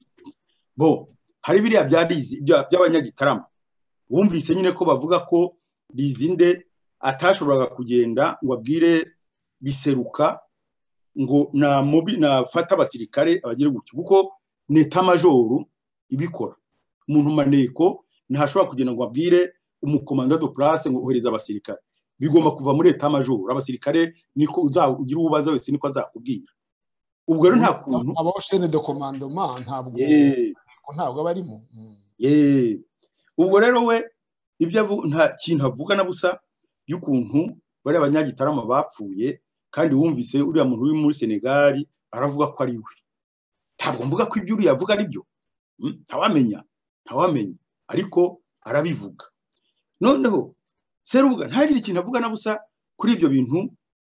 Bo hari biriya byarizi by'abanyagitarama, wumvise nyine ko bavuga ko Rizinde atashoboraga kugenda ngo abwire Biseruka ngo na mobi nafata abasirikare abagire gutyo, kuko ni Etat Major ibikora. Umuntu maneko ntashobora kugenda ngo abwire umukomanda de place ngo ohereza abasirikare, bigomba kuva muri Etat Major. Abasirikare niko uzagira ububaza wese niko azakubwira. Ubwo rero nta kuntu abo chaîne de commandement ntabwo ntabwo barimo. Eh ubwo rero we ibyo nta kintu avuga na busa y'ukuntu bari abanyagitarama bapfuye, kandi wumvise uriya muntu uri muri Senegal aravuga ko ari we. Ntabwo mvuga ko ibyo uri yavuga ari byo, ntawamenya ntawamenya, ariko arabivuga. Noneho Serubuga ntagire ikintu avuga na busa kuri ibyo bintu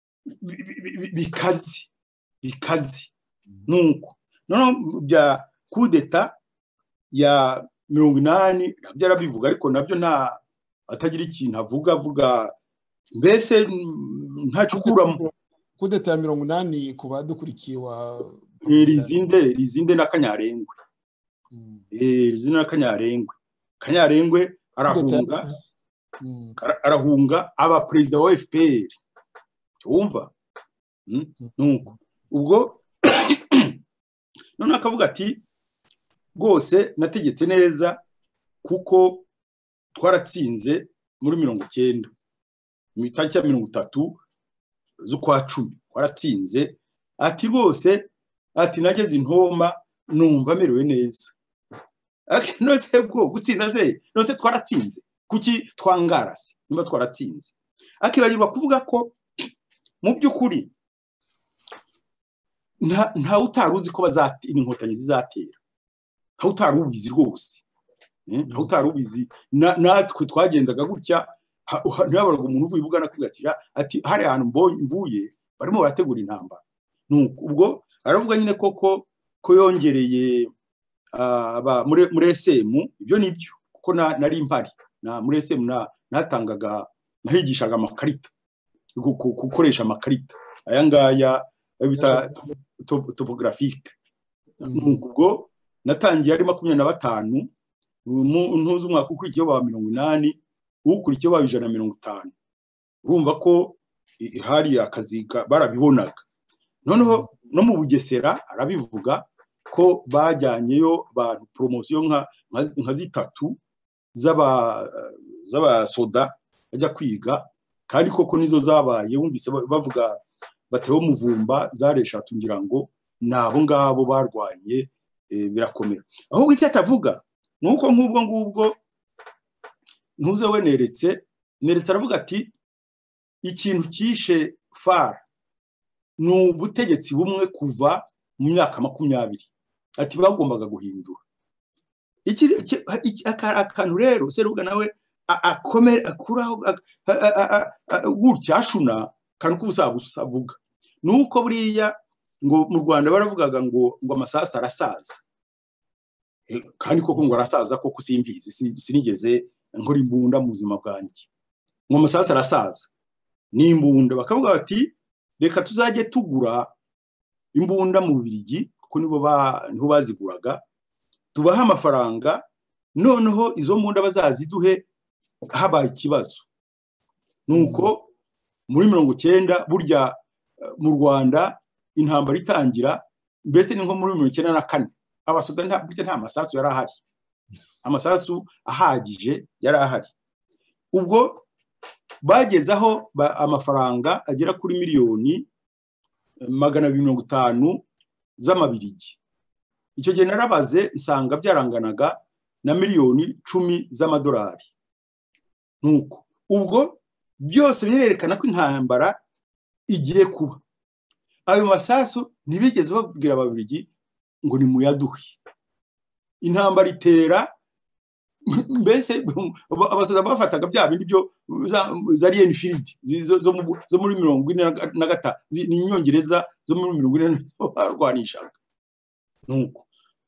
bikazi bikazi nuko noneho bya coup d'etat ya mirongo inani nabyo arabivuga, ariko nabyo nta atagira ikintu avuga avuga, mbese ntacukuramo. Coup d'etat ya mirongo inani ku badukurikiye wa Rizinde Rizinde na Kanyarengwe eh izina Kanyarengwe Kanyarengwe arahunga arahunga aba president wa F P R wumva nuko ubwo none akavuga ati rwose nategetse neza kuko twaratsinze muri mirongo icyenda mu itariki ya mirongo itatu z'ukwa cumi twaratsinze ati rwose ati nageze intoma numva merewe neza nose bwo gutsinda se nose twaratsinze kuki twangarase nimba twaratsinze akibagirwa kuvuga ko mu by'ukuri nta nta utaruzi ko bazati inkotanyi zizatera nta utarubizi rwose nta utarubizi natwe twagendaga gutya ntabaraga umuntu uvuye bugana kwigatira ati hari ahantu mbonye mvuye barimo barategura intambara nuko ubwo aravuga nyine koko ko yongereye aba muri muri S M ibyo nibyo kuko nari impari na muri S M na natangaga nahigishaga amakarita gukoresha amakarita aya ngaya bita topographique ubwo natangiye ari makumyabiri na batanu ntuzi umwaka ukurikiye wa mirongo inani ukurikiye wa ijana na mirongo itanu urumva ko hari akazi barabibonaga noneho no mu Bugesera arabivuga ko bajyanyeyo abantu promotion nka nka zitatu zaba zaba soda bajya kwiga kandi koko nizo zabaye wumvise bavuga batewe muvumba zareshatu ngira ngo nabo ngabo barwanye birakomera ahubwo icyo atavuga nuko nk'ubwo ngubwo ntuze we neretse neretse aravuga ati ikintu kishe far ni ubutegetsi bumwe kuva mu myaka makumyabiri ati bagombaga guhindura iki akantu rero Serubuga nawe akomere akuraho gutya ashuna kantu kubusabusa avuga nuko buriya ngo mu Rwanda baravugaga ngo ngo amasasa arasaza kandi koko ngo arasaza koko simbizi sinigeze nkora imbunda mu buzima bwanjye ngo amasasa arasaza ni imbunda bakavuga bati reka tuzajye tugura imbunda mu Bubiligi kuko nibo ba niho baziguraga tubaha amafaranga noneho izo mbunda bazaziduhe habaye ikibazo nuko muri mirongo icyenda burya mu Rwanda intambara itangira mbese ni nko muri mirongo icyenda na kane abasoda nta burya nta masasu yari ahari amasasu ahagije yari ahari ubwo bagezaho amafaranga agera kuri miliyoni magana abiri mirongo itanu z'amabirigi icyo gihe narabaze nsanga byaranganaga na miliyoni cumi z'amadolari nuko ubwo byose birerekana ko intambara igiye kuba ayo masasu ntibigeze babwira ababirigi ngo ni muyaduhe intambara itera mbese abasoza bafataga bya bindi byo za Enfield zo muri mirongo ine na gatanu ni inyongereza zo muri mirongo ine barwanishaga nuko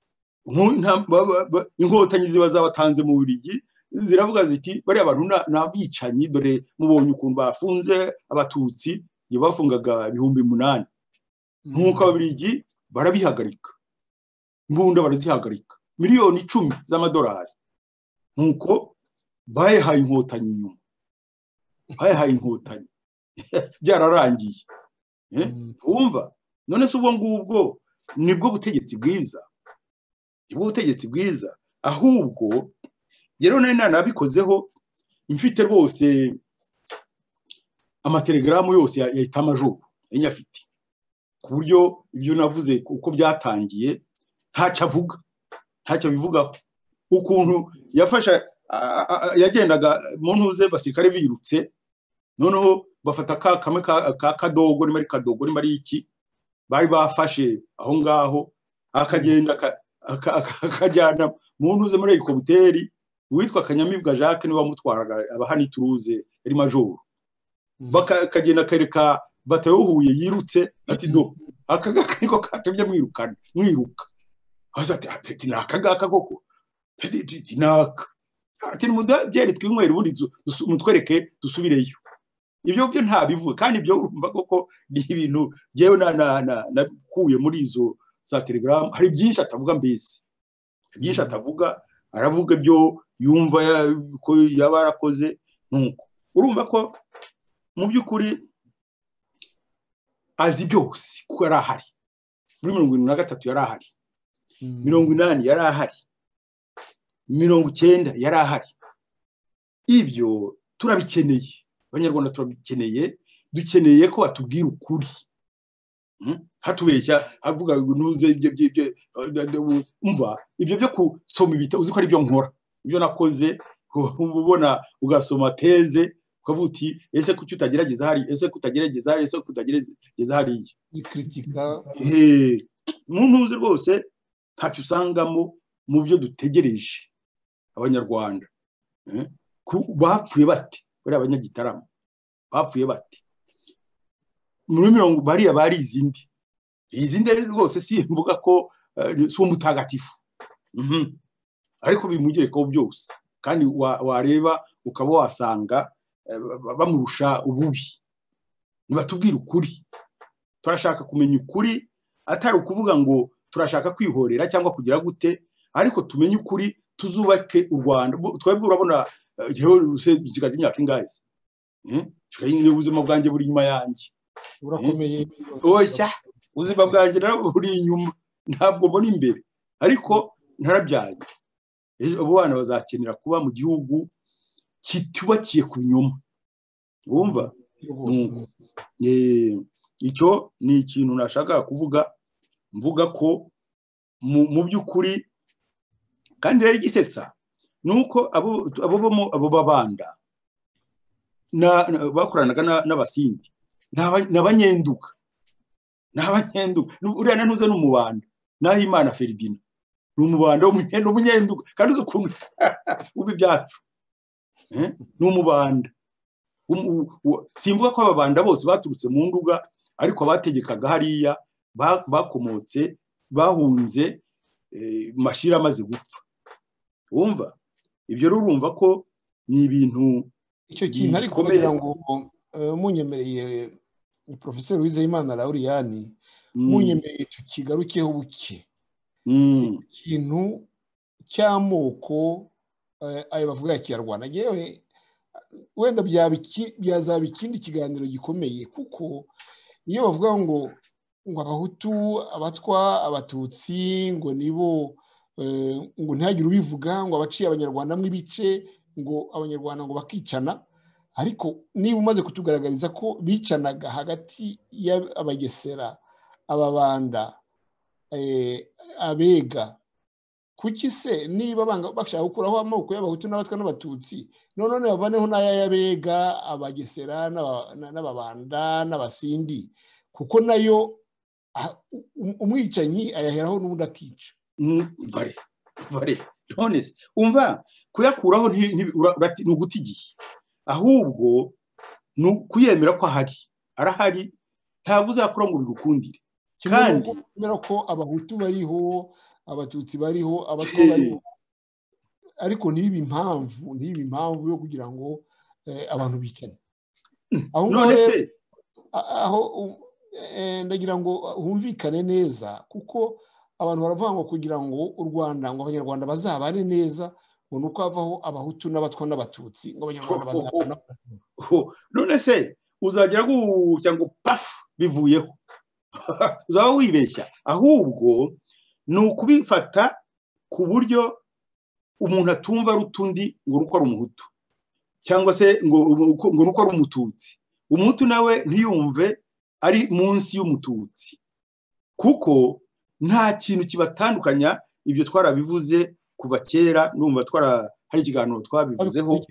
inkotanyi ziba zabatanze mu Bubiligi ziravuga ziti bari abantu nabicanyi dore mubonye ukuntu bafunze abatutsi bafungaga ibihumbi munani nkuko ababirigi barabihagarika imbunda barazihagarika miliyoni icumi z'amadolari nkuko bayehaye inkotanyi nyuma bayehaye inkotanyi byararangiye wumva none se ubwo ngubwo nibwo butegetsi bwiza nibwo butegetsi bwiza ahubwo rero nari nanabikozeho mfite rwose amatelegramu yose ya itamajoro yanyafite ku buryo ibyo navuze uko byatangiye ntacyo avuga ntacyo bivugaho ukuntu yafasha yagendaga mu ntuze basirikare birutse noneho bafata ka kamwe ka kadogo ni mari kadogo ni mari iki bari bafashe aho ngaho akagenda akajyana mu ntuze muri helikopteri witwa Kanyamibwa Jacques ni wamutwaraga abahani turuze yari majoro bakagenda kareka batayohuye yirutse ati do akagaka niko katumye mwirukana mwiruka azati ati nakagaka koko ati naka ati muda byari twinywera ubundi mutwereke dusubireyo ibyo byo nta bivuga kandi ibyo urumva koko ni ibintu jewe na nakuye muri izo za telegram hari byinshi atavuga mbese byinshi atavuga, aravuga ibyo yumva ko yaba yarakoze. Nuko urumva ko mu by'ukuri azi byose kuko yari ahari muri mirongo irindwi na gatatu, yari ahari mirongo inani, yari ahari mirongo icyenda, yari ahari. Ibyo turabikeneye, abanyarwanda turabikeneye, dukeneye ko batubwira ukuri, hatubeshya avuga ntuze ibyo umva ibyo byo kusoma ibitabo, uzi ko ari byo nkora, ibyo nakoze, ubona ugasoma teze ukavuga uti ese kuki utagerageza hari, ese kutagerageza hari, ese kutagerageza hariya, ikritika eh mu ntuze rwose ntacyo usangamo mu byo dutegereje abanyarwanda. Bapfuye bate bari abanyagitaramo, bapfuye bate muri mirongo bariya bari izindi izindi rwose, si mvuga ko si umutagatifu, ariko bimugerekaho byose, kandi wareba ukaba wasanga bamurusha ububi. Nibatubwira ukuri, turashaka kumenya ukuri, atari ukuvuga ngo turashaka kwihorera cyangwa kugira gute, ariko tumenye ukuri, tuzubake u Rwanda. Twebwe urabona jewe zikaje imyaka ingahe, eh ubuzima bwanjye buri nyuma yanjye, urakomeye oya ubuzima bwanjye nabo buri inyuma, ntabwo mbona imbere, ariko ntarabyaye. Abo bana bazakenera kuba mu gihugu kitubakiye ku binyoma, wumva. Eh icyo ni ikintu nashaka kuvuga, mvuga ko mu by'ukuri. Kandi rero igisetsa nuko abo abo abo babanda na bakoranaga n'abasindi n'abanyenduka n'abanyenduka, uriya nanuze n'umubanda, naho Imana Ferdinand n'umubanda w'umunyenduka, kandi uzi ukuntu ubi byacu, eh n'umubanda. Simvuga ko ababanda bose baturutse mu Nduga, ariko abategekaga hariya bakomotse bahunze Mashira amaze gupfa, wumva. Ibyo urumva ko ni ibintu icyo kintu, ariko kugira ngo munyemereye Professeur Uwizeyimana Lauriyani, munyemereye tukigarukeho buke ikintu cy'amoko ayo bavuga ya Kinyarwanda. Yewe wenda byazaba ikindi kiganiro gikomeye, kuko iyo bavuga ngo ngo abahutu, abatwa, abatutsi ngo nibo ngo ntihagire ubivuga, ngo abaciye abanyarwanda mu ibice, ngo abanyarwanda ngo bakicana, ariko niba umaze kutugaragariza ko bicanaga hagati y'abagesera, ababanda, abega, kuki se niba bashaka gukuraho amoko y'abahutu n'abatwa n'abatutsi, none bavaneho n'ay'abega, abagesera n'ababanda n'abasindi, kuko nayo umwicanyi ayaheraho n'ubundi akica. Vare vare none se umva kuyakuraho ni uguta igihe, ahubwo ni ukuyemera ko ahari, arahari, ntabwo uzakora ngo bigukundire. Kandi kubera ko abahutu bariho, abatutsi bariho, abatwa bariho, ariko ntibibe impamvu ntibibe impamvu yo kugira ngo abantu bicane. None se aho ndagira ngo humvikane neza, kuko abantu baravuga ngo kugira ngo u Rwanda, ngo abanyarwanda bazabane neza, ngo nuko havaho abahutu n'abatwa n'abatutsi, ngo abanyarwanda bazabana. None se uzagira gutya ngo pafu bivuyeho, uzaba wibeshya. Ahubwo ni ukubifata ku buryo umuntu atumva ari utundi ngo nuko ari umuhutu, cyangwa se ngo ngo nuko ari umututsi. Umuhutu nawe ntiyumve ari munsi y'umututsi, kuko nta kintu kibatandukanya. Ibyo twarabivuze kuva kera, numva twara hari ikiganiro twabivuzeho.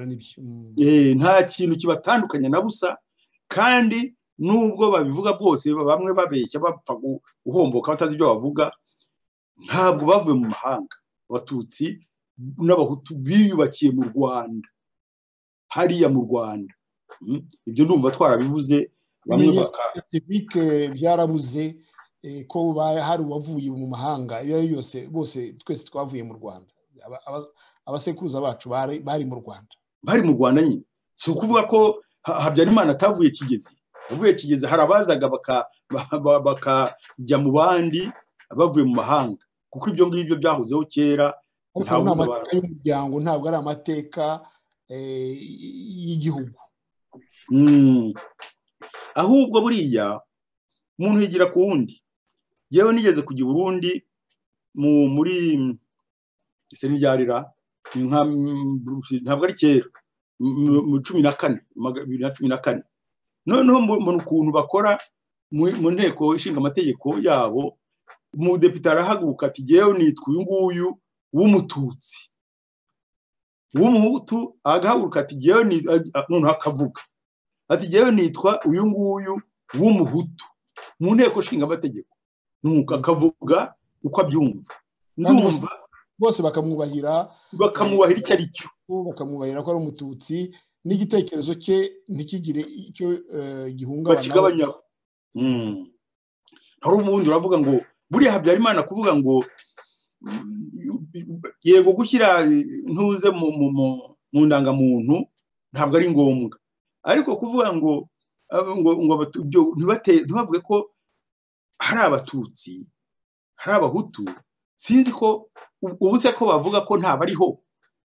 Eh nta kintu kibatandukanya na busa, kandi nubwo babivuga bwose, bamwe babeshya bapfa guhomboka batazi ibyo bavuga, ntabwo bavuye mu mahanga. Abatutsi n'abahutu biyubakiye mu Rwanda, hariya mu Rwanda. Ibyo ndumva twarabivuze. Bamwe baka byarabuze ko hari uwavuye mu mahanga, ibyo byose bose twese twavuye mu Rwanda. Abasekuruza bacu bari mu Rwanda, bari mu Rwanda nyine. Si ukuvuga ko Habyarimana atavuye Kigezi, avuye Kigezi hari abazaga bakajya mu bandi bavuye mu mahanga. kuko ibyo ngibyo byahozeho kera ariko ni amateka y'umuryango ntabwo ari amateka y'igihugu. ahubwo buriya umuntu yigira ku wundi. yewe nigeze kujya i Burundi muri ese n'ibyarira ntabwo ari kera mu cumi na kane bibiri na cumi na kane noneho mbona ukuntu bakora mu nteko ishinga amategeko yabo. Umudepite arahaguruka ati jewe nitwa uyu nguyu w'umututsi, w'umuhutu agahaguruka ati jewe ni noneho akavuga ati jewe nitwa uyu nguyu w'umuhutu mu nteko ishinga amategeko, nuko akavuga uko abyumva. Ndumva bose bakamwubahira bakamwubahira icyo ari cyo, bakamwubahira ko ari umututsi n'igitekerezo cye ntikigire icyo gihungabana bakigabanya. hari umubundi uravuga ngo buriya Habyarimana kuvuga ngo yego gushyira ntuze mu ndangamuntu ntabwo ari ngombwa, ariko kuvuga ngo ngo ntibavuge ko hari abatutsi hari abahutu, sinzi ko ubu se ko bavuga ko ntabariho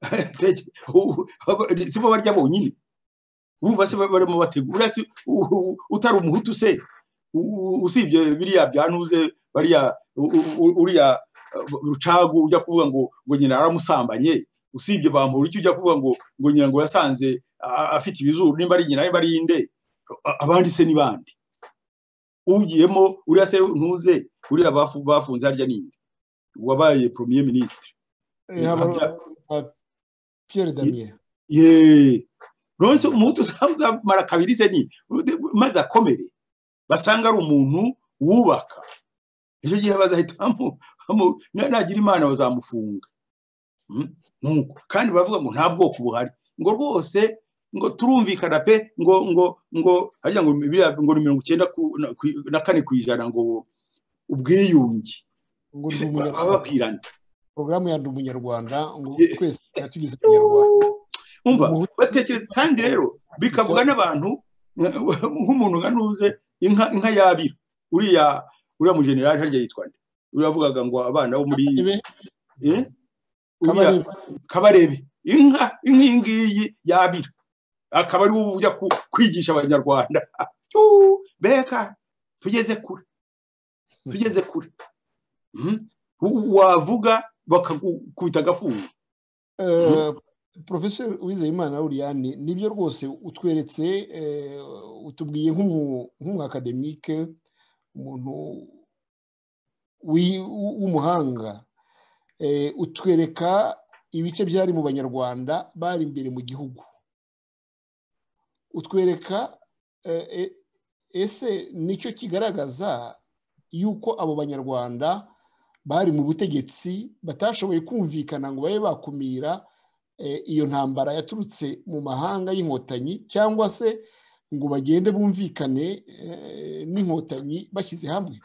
sibo barya bonyine. Urumva se barimo bategura utari umuhutu se usibye biriya byanuze bariya uriya Rucagu ujya kuvuga ngo ngo nyina aramusambanye, usibye bampura icyo ujya kuvuga ngo ngo nyina ngo yasanze afite ibizuru nimba ari nyina nimba ari inde, abandi se ni bandi ugiyemo uriya se ntuze uriya bafunze harya ninde wabaye premier ministre Pierre Damien. ye nonse umuhutu uzamara kabiri se ni maze akomere basanga ari umuntu wubaka. Icyo gihe bazahitamo nagira Imana bazamufunga. nuko kandi bavuga ngo nta bwoko buhari, ngo rwose ngo turumvikana pe ngo ngo ngo harya ngo ngo mirongo icyenda na kane ku ijana ngo ubwiyunge bababwirana porogaramu ya Ndi Umunyarwanda ngo twese tugize Umunyarwanda. umva batekereza kandi rero bikavuga n'abantu nk'umuntu ganuze inka inka yabira uriya uriya mu general harya yitwa nde uriya avugaga ngo abana bo muri eh uriya Kabarebe inka inkingiyi yabira akaba ari ujya kwigisha abanyarwanda. Beka tugeze kure tugeze kure wavuga bakakubita agafungo. Professor Uwizeyimana Uriyani nibyo rwose utweretse utubwiye nk'umwakademike umuntu w'umuhanga, utwereka ibice byari mu banyarwanda bari imbere mu gihugu, utwereka ese nicyo kigaragaza yuko abo banyarwanda bari mu butegetsi batashoboye kumvikana ngo babe bakumira iyo ntambara yaturutse mu mahanga y'inkotanyi, cyangwa se ngo bagende bumvikane n'inkotanyi bashyize hamwe.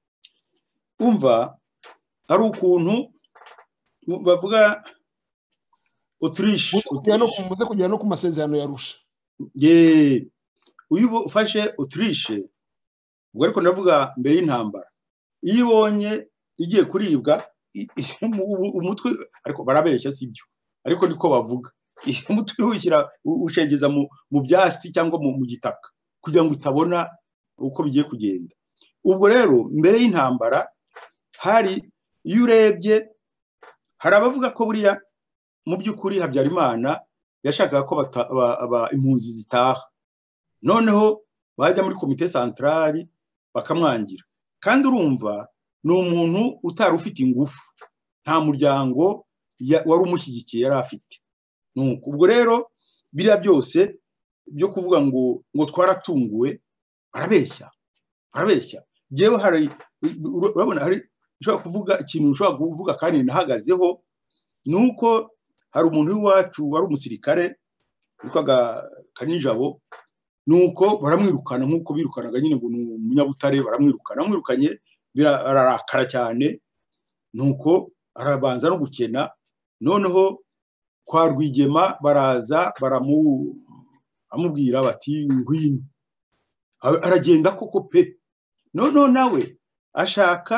Umva ari ukuntu bavuga Autriche muze kugera no ku masezerano yarusha. ye uyu ufashe Autriche ubwo ariko ndavuga mbere y'intambara, iyo ibonye igiye kuribwa umutwe ariko barabeshya sibyo ariko niko bavuga umutwe wishyira ushengeza mu byatsi cyangwa mu gitaka kugira ngo utabona uko bigiye kugenda. Ubwo rero mbere y'intambara hari iyo urebye hari abavuga ko buriya mu by'ukuri Habyarimana yashakaga ko impunzi zitaha, noneho bajya muri komite centrale bakamwangira. Kandi urumva ni umuntu utari ufite ingufu, nta muryango wari umushyigikiye yari afite. Nuko ubwo rero biriya byose byo kuvuga ngo ngo twaratunguwe barabeshya barabeshya. Jewe hari urabona hari ushobora kuvuga ikintu ushobora kuvuga kandi nahagazeho, nuko hari umuntu w'iwacu wari umusirikare witwaga Kanijabo, nuko baramwirukana nk'uko birukanaga nyine ngo ni umunyabutare, baramwirukana bamwirukanye birarakara cyane, nuko arabanza no gukena. Noneho kwa Rwigema baraza baramubwira bati ngwino, aragenda koko pe. Noneho nawe ashaka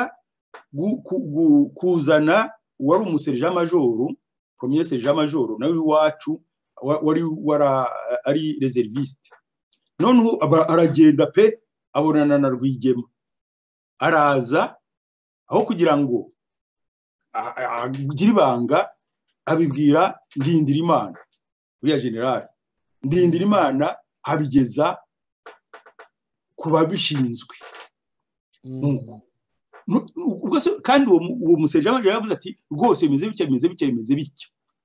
kuzana wari umuserija majoro premier serija majoro nawe iwacu wari wara ari reserviste noneho aragenda pe abonana na Rwigema araza aho kugira ngo agire ibanga abibwira Ndindirimana uriya general Ndindirimana abigeza kuba bishinzwe nuko ubwo kandi uwo muserija majoro yavuze ati rwose bimeze bityo bimeze bityo bimeze bityo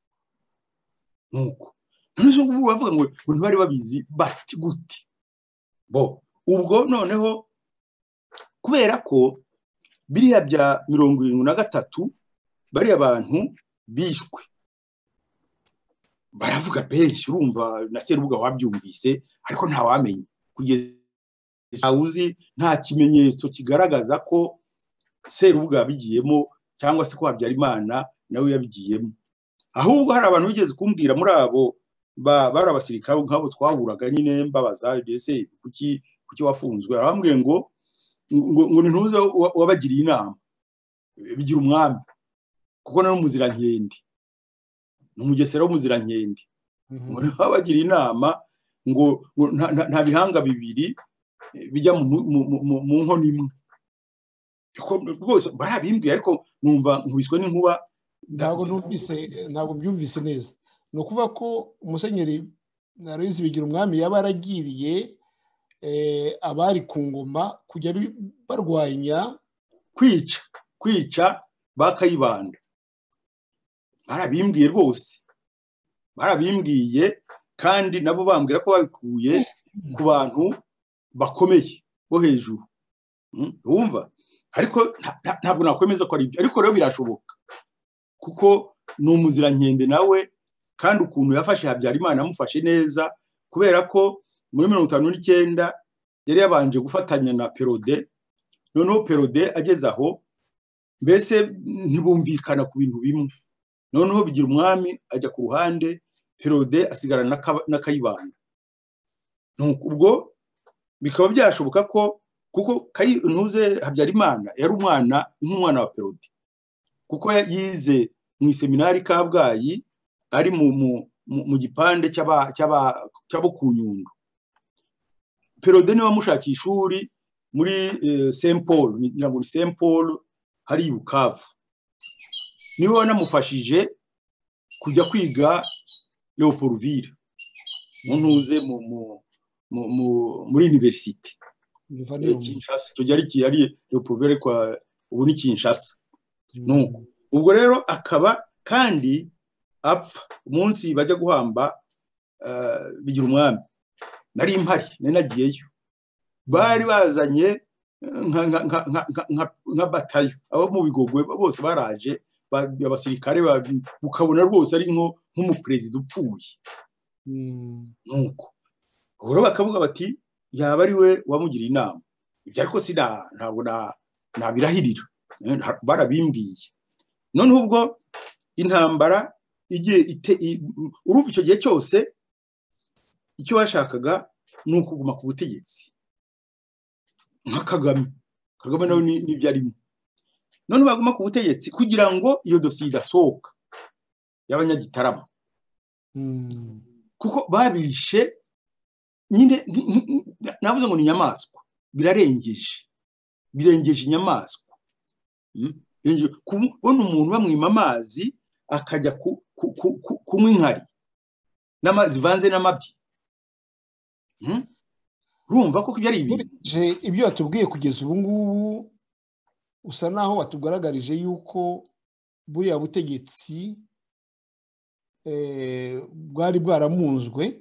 nuko none ubu bavuga ngo ntibari babizi bati gute bo ubwo noneho kubera ko biriya bya mirongo irindwi na gatatu bari abantu bishwe baravuga benshi urumva na Serubuga wabyumvise ariko nta wamenye kugeza uzi nta kimenyetso kigaragaza ko Serubuga yabigiyemo cyangwa se ko Habyarimana nawe yabigiyemo ahubwo hari abantu bigeze kumbwira muri abo bari abasirikare nk'abo twahuraga nyine mbabaza ese kuki kuki wafunzwe arambwiye ngo ngo ntuze wabagiriye inama bigira umwami kuko nari umuzirankende n'umugesera w'umuzirankende ngo wabagiriye inama ngo nta bihanga bibiri bijya mu nkono imwe rwose barabimbwiye ariko numva nkubiswe n'inkuba ntabwo numvise ntabwo byumvise neza ni ukuvuga ko Musenyeri Aloys Bigirumwami yaba yaragiriye abari ku ngoma kujya barwanya kwica kwica bakayibanda barabimbwiye rwose barabimbwiye kandi nabo bambwira ko babikuye ku bantu bakomeye bo hejuru wumva ariko ntabwo nakwemeza ko ari ibyo ariko rero birashoboka kuko ni umuzirankende nawe kandi ukuntu yafashe Habyarimana amufashe neza kubera ko muri mirongo itanu n'icyenda yari yabanje gufatanya na Perode noneho Perode ageze aho mbese ntibumvikana ku bintu bimwe noneho bigira umwami ajya ku ruhande Perode asigarana na Kayibanda ubwo bikaba byashoboka ko kuko ntuze Habyarimana yari umwana nk'umwana wa Perode kuko yize mu seminari Kabgayi ari mu mu gipande cy'aba cy'aba cy'abo ku Nyundo Perode niwe wamushakira ishuri muri Saint Paul ngira ngo Saint Paul hari Bukavu niwe wanamufashije kujya kwiga Leopoldville muntuze mu mu muri university Kinshasa cyo cyari kiyari Leopoldville kwa ubu ni Kinshasa nuko ubwo rero akaba kandi apfa umunsi bajya guhamba bigira umwami nari impari nari nagiyeyo bari bazanye nka batayo abo mu Bigogwe bose baraje abasirikare ukabona rwose ari nko nk'umuperezida upfuye nuko ubwo bakavuga bati yaba ari we wamugiriye inama ibyo ariko si ntabwo nabirahirira barabimbwiye noneho ubwo intambara igiye urumva icyo gihe cyose icyo bashakaga ni ukuguma ku butegetsi nka Kagame Kagame nawe n'ibyo arimo none baguma ku butegetsi kugira ngo iyo dosiye idasohoka y'Abanyagitarama kuko babishe nyine navuze ngo ni inyamaswa birarengeje birengeje inyamaswa kubona umuntu bamwima amazi akajya kunywa inkari n'amazi vanze n'amabyi urumva ko ibyo ari ibintu ibyo watubwiye kugeza ubu ngubu usa naho watugaragarije yuko buriya butegetsi bwari bwaramunzwe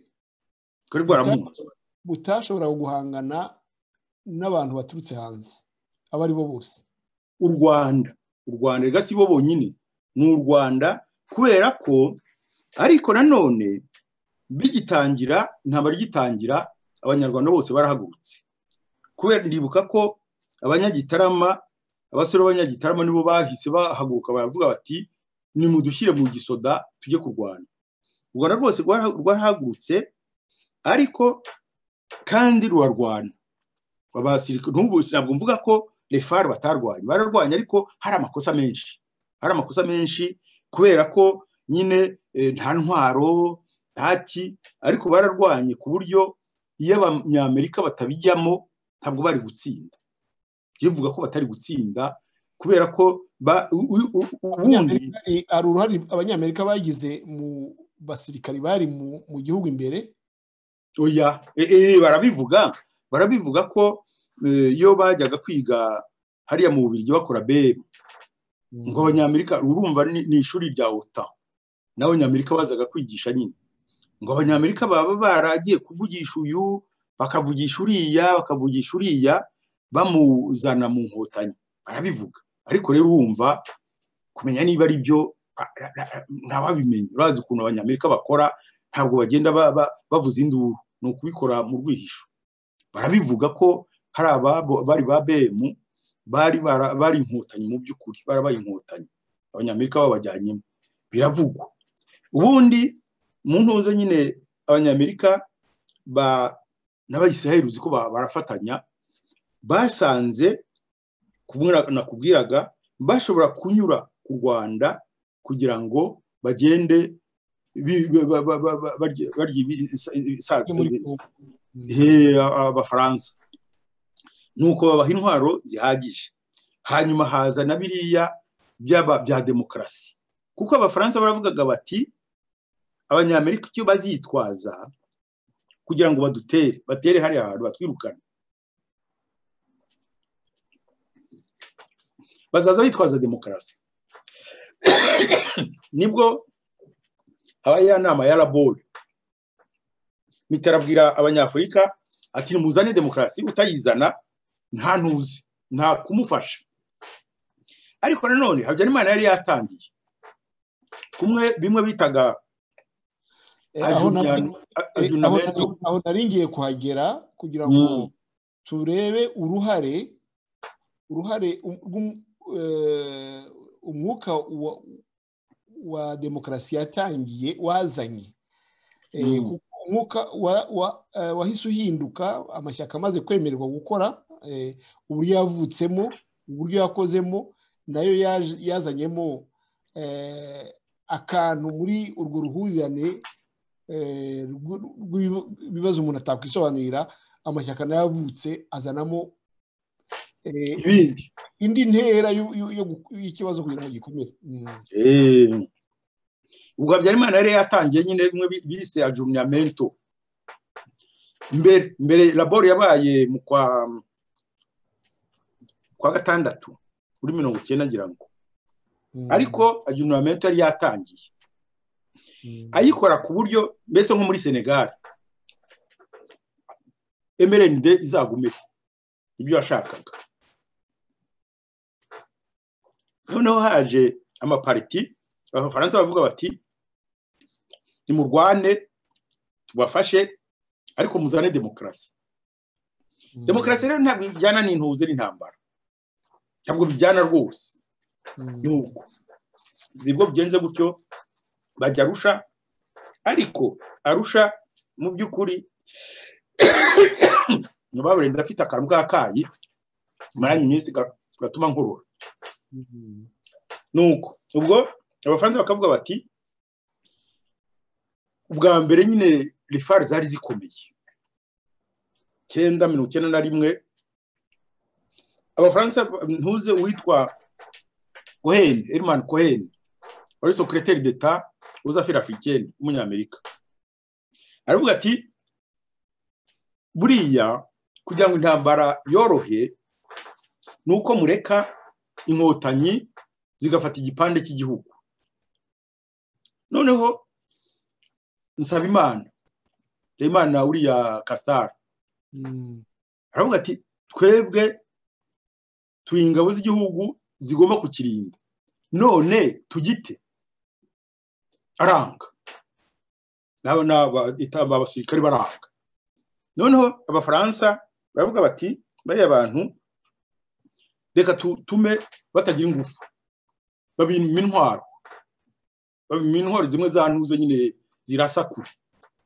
butashobora guhangana n'abantu baturutse hanze abo ari bo bose u Rwanda u Rwanda rega si bo bonyine ni u Rwanda kubera ko ariko nanone bigitangira intambara igitangira Abanyarwanda bose barahagurutse kubera ndibuka ko Abanyagitarama abasore b'Abanyagitarama nibo bahise bahaguruka baravuga bati ni mudushyire mu gisoda tujye kurwana u Rwanda rwose rwarahagurutse ariko kandi rwarwana abasirikare ntumvuze ntabwo mvuga ko les F A R batarwanye bararwanye ariko hari amakosa menshi hari amakosa menshi kubera ko nyine nta ntwaro ntaki ariko bararwanye ku buryo iyo abanyamerika batabijyamo ntabwo bari gutsinda bivuga ko batari gutsinda kubera ko ubundi ari uruhare abanyamerika bagize mu basirikari bari mu gihugu imbere oya barabivuga barabivuga ko iyo bajyaga kwiga hariya mu Bubiligi bakora B M ngo abanyamerika urumva ni ishuri rya OTAN n'abanyamerika bazaga kwigisha nyine ngo abanyamerika baba baragiye kuvugisha uyu bakavugisha uriya bakavugisha uriya bamuzana mu nkotanyi barabivuga ariko rero urumva kumenya niba ari byo ntawabimenya urazi ukuntu abanyamerika bakora ntabwo bagenda bavuza induru ni ukubikora mu rwihisho barabivuga ko hari bari ba B M bari bari inkotanyi mu by'ukuri barabaye inkotanyi abanyamerika babajyanyemo biravugwa ubundi mu ntuze nyine abanyamerika ba n'abayisiraheli uzi ko barafatanya basanze kumwe nakubwiraga bashobora kunyura ku Rwanda kugira ngo bagende abafaransa nuko babaha intwaro zihagije hanyuma haza na biriya bya demokarasi kuko abafaransa baravugaga bati abanyamerika icyo bazitwaza kugira ngo badutere batere hari ahantu batwirukana bazaza bitwaza demokarasi nibwo habaye ya nama ya labore mitarabwira abanyafurika ati muzane demokarasi utayizana nta ntuzi nta kumufasha ariko nanone Habyarimana yari yatangiye kumwe bimwe bitaga aho naringiye kuhagera kugira ngo turebe uruhare uruhare umwuka wa demokarasi yatangiye wazanye umwuka wahise uhinduka amashyaka amaze kwemererwa gukora uburyo yavutsemo uburyo yakozemo nayo yazanyemo akantu muri urwo ruhurirane rw'ibibazo umuntu atakwisobanurira amashyaka nayo yavutse azanamo indi ntera y'ikibazo kugira ngo gikomere ubwo Habyarimana yari yatangiye nyine bimwe bise ajurunamento mbere mbere labore yabaye mu kwa kwa gatandatu muri mirongo icyenda ngira ngo ariko ajurunamento yari yatangiye ayikora ku buryo mbese nko muri Senegal M R N D izagumeho ibyo yashakaga noneho haje amapariti abafaransa bavuga bati nimurwane tubafashe ariko muzane demokarasi demokarasi rero ntabwo bijyana n'intuze n'intambara ntabwo bijyana rwose nuko nibwo bigenze gutyo bajya Arusha ariko Arusha mu by'ukuri nababure ndafite akantu k'akayi maranye iminsi gatuma nkorora nuko ubwo abafaransa bakavuga bati ubwa mbere nyine les F A R zari zikomeye cyenda mirongo icyenda na rimwe abafaransa ntuze uwitwa Cohen Herman Cohen wari secrétaire d'État aux affaires africaines w'umunyamerika aravuga ati buriya kugira ngo intambara yorohe nuko mureka inkotanyi zigafata igipande cy'igihugu noneho nsaba imana imana uriya Castar aravuga ati twebwe turi ingabo z'igihugu zigomba kukirinda none tugite aranga nabo naba itamba abasirikari baranga noneho abafaransa baravuga bati bari abantu reka tume batagira ingufu babima intwaro babima intwaro zimwe za ntuze nyine zirasa kure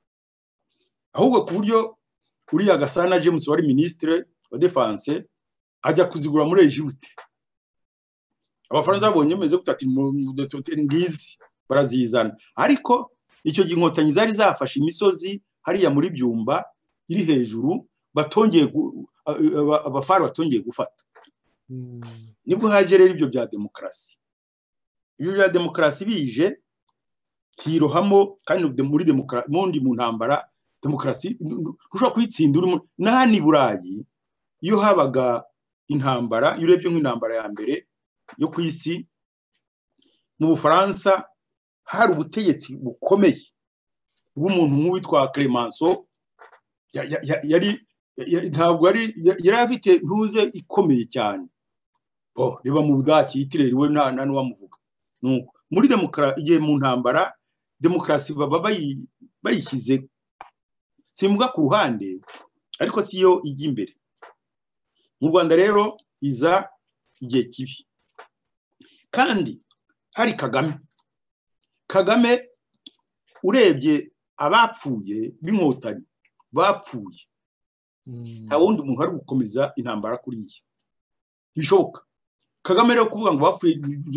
ahubwo ku buryo uriya Gasana James wari ministre wa defense ajya kuzigura muri Egypte. Abafaransa babonye meze gutati ngizi barazizana, ariko icyo gihe inkotanyi zari zafashe imisozi hariya muri Byumba iri hejuru, batongeye abafari batongeye gufata. Nibwo haje rero ibyo bya demokarasi. Ibyo bya demokarasi bije hirohamo, kandi muri demokarasi mundi mu ntambara demokarasi ushobora kuyitsinda uri nani Burayi. Iyo habaga intambara, iyo urebye nk'intambara ya mbere yo ku isi, mu Bufaransa hari ubutegetsi bukomeye bw'umuntu nk'uwitwa Clemenceau, yari ntabwo yari yari afite ntuze ikomeye cyane. Oh, reba mu Budaki Hitler we nta nani wamuvuga. Nuko muri demokarasi igihe mu ntambara demokarasi baba bayishyize simvuga ku ruhande, ariko siyo ijya imbere. Mu Rwanda rero iza igihe kibi, kandi hari Kagame. Kagame urebye abapfuye b'inkotanyi bapfuye, nta wundi muntu ari gukomeza intambara kuri iyi bishoboka. Kagame rero kuvuga ngo bapfuye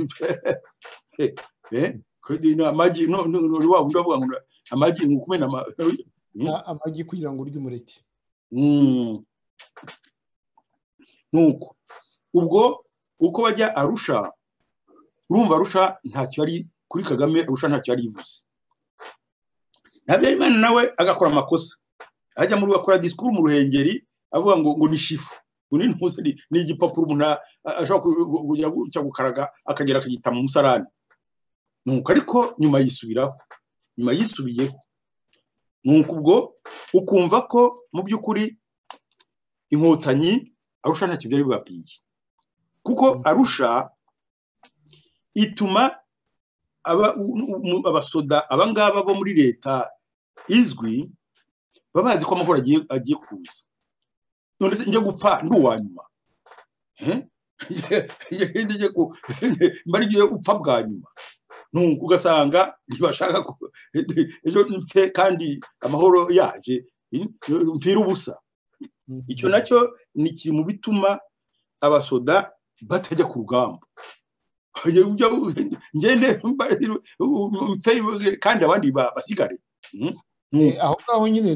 eh amagi no no wa wundi avuga ngo amagi ngukumena amagi kugira ngo urye umureti. Nuko ubwo uko bajya Arusha, urumva Arusha ntacyo ari kuri Kagame, Arusha ntacyo ari ivuze. Habyarimana nawe agakora amakosa, ajya muri akora discours mu Ruhengeri avuga ngo ngo ni shifu, ngo ni ntuze ni igipapuro umuntu ashobora kujya gucya gukaraga akagera akagita mu musarani. Nuko ariko nyuma yisubiraho, nyuma yisubiyeho. Nuko ubwo ukumva ko mu by'ukuri inkotanyi Arusha ntacyo byari bibabwiye, kuko Arusha ituma aba abasoda abangaba bo muri leta izwi babazi ko amahoro agiye agiye kuza. None se nje gupfa ndi uwanyuma, eh nje ko mbari giye gupfa bwa nyuma. Nuko ugasanga ntibashaka ko ejo mfe kandi amahoro yaje mfira ubusa. Icyo nacyo ni kiri mu bituma abasoda batajya ku rugamba. Ngende kandi abandi basigare. Aho ngaho nyine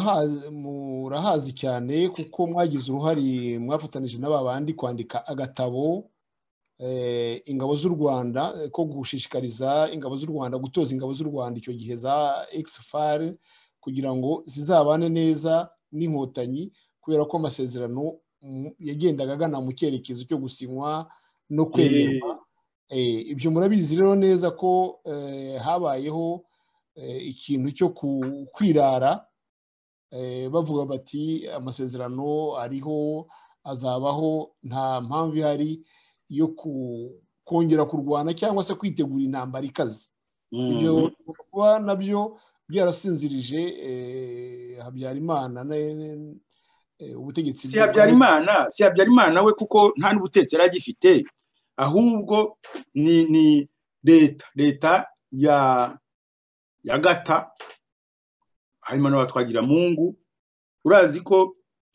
murahazi cyane, kuko mwagize uruhari, mwafatanije n'abandi kwandika agatabo ingabo z'u Rwanda, ko gushishikariza ingabo z'u Rwanda, gutoza ingabo z'u Rwanda icyo gihe za X F A R kugira ngo zizabane neza n'inkotanyi, kubera ko amasezerano yagendaga agana mu cyerekezo cyo gusinywa no kwemerwa. Ibyo murabizi rero neza ko habayeho ikintu cyo kwirara, bavuga bati amasezerano ariho azabaho, nta mpamvu ihari yo kongera kurwana cyangwa se kwitegura intambara ikaze. Ibyo kuba nabyo byarasinzirije Habyarimana ubutegetsi. Si Habyarimana, si Habyarimana we kuko nta n'ubutegetsi yari agifite, ahubwo ni ni leta leta ya ya Gata, hanyuma n'abatwagira Mungu. Urazi ko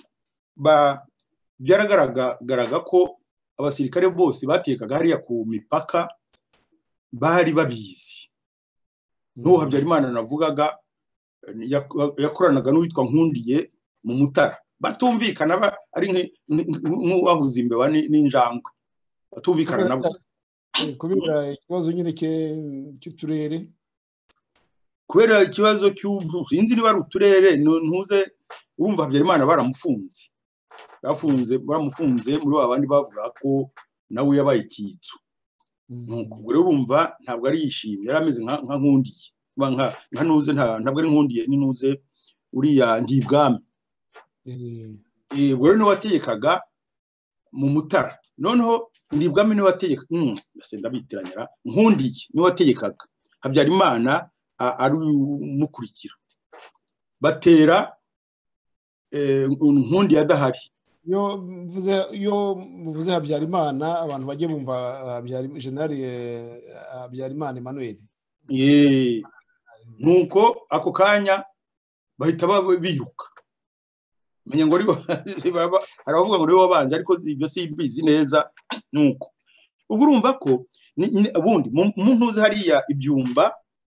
ba byaragaragaraga ko abasirikare bose batekaga hariya ku mipaka bari babizi. N'uwo Habyarimana navugaga yakoranaga n'uwitwa Nkundiye mu Mutara, batumvikana ari nk'uwahuza imbeba n'injangwe, batumvikana nabo kubera ikibazo nyine cy'uturere. Kubera ikibazo cy'uburusi, inzi niba ari uturere ntuze. Urumva Habyarimana baramufunze, bafunze baramufunze muri babandi bavuga ko nawe yabaye icyitso. Nuko rero urumva ntabwo ari yishimye, yari ameze nka Nkundiye, nka nka nuze ntabwo ari Nkundiye, ni nuze uriya Ndibwami. Eh ubwo rero wategekaga mu Mutara, noneho Ndibwami ni wategeka se ndabitiranyira, Nkundiye ni wategekaga, Habyarimana ari umukurikira, batera Nkundiye adahari. Yo mvuze yo muvuze Habyarimana abantu bajye bumva General Habyarimana Emmanuel. Ye nuko ako kanya bahita biruka, menya ngo hari abavuga ngo niwe wabanje ariko ibyo simbizi neza nuko ubwo urumva ko ubundi mu ntuze hariya ibyumba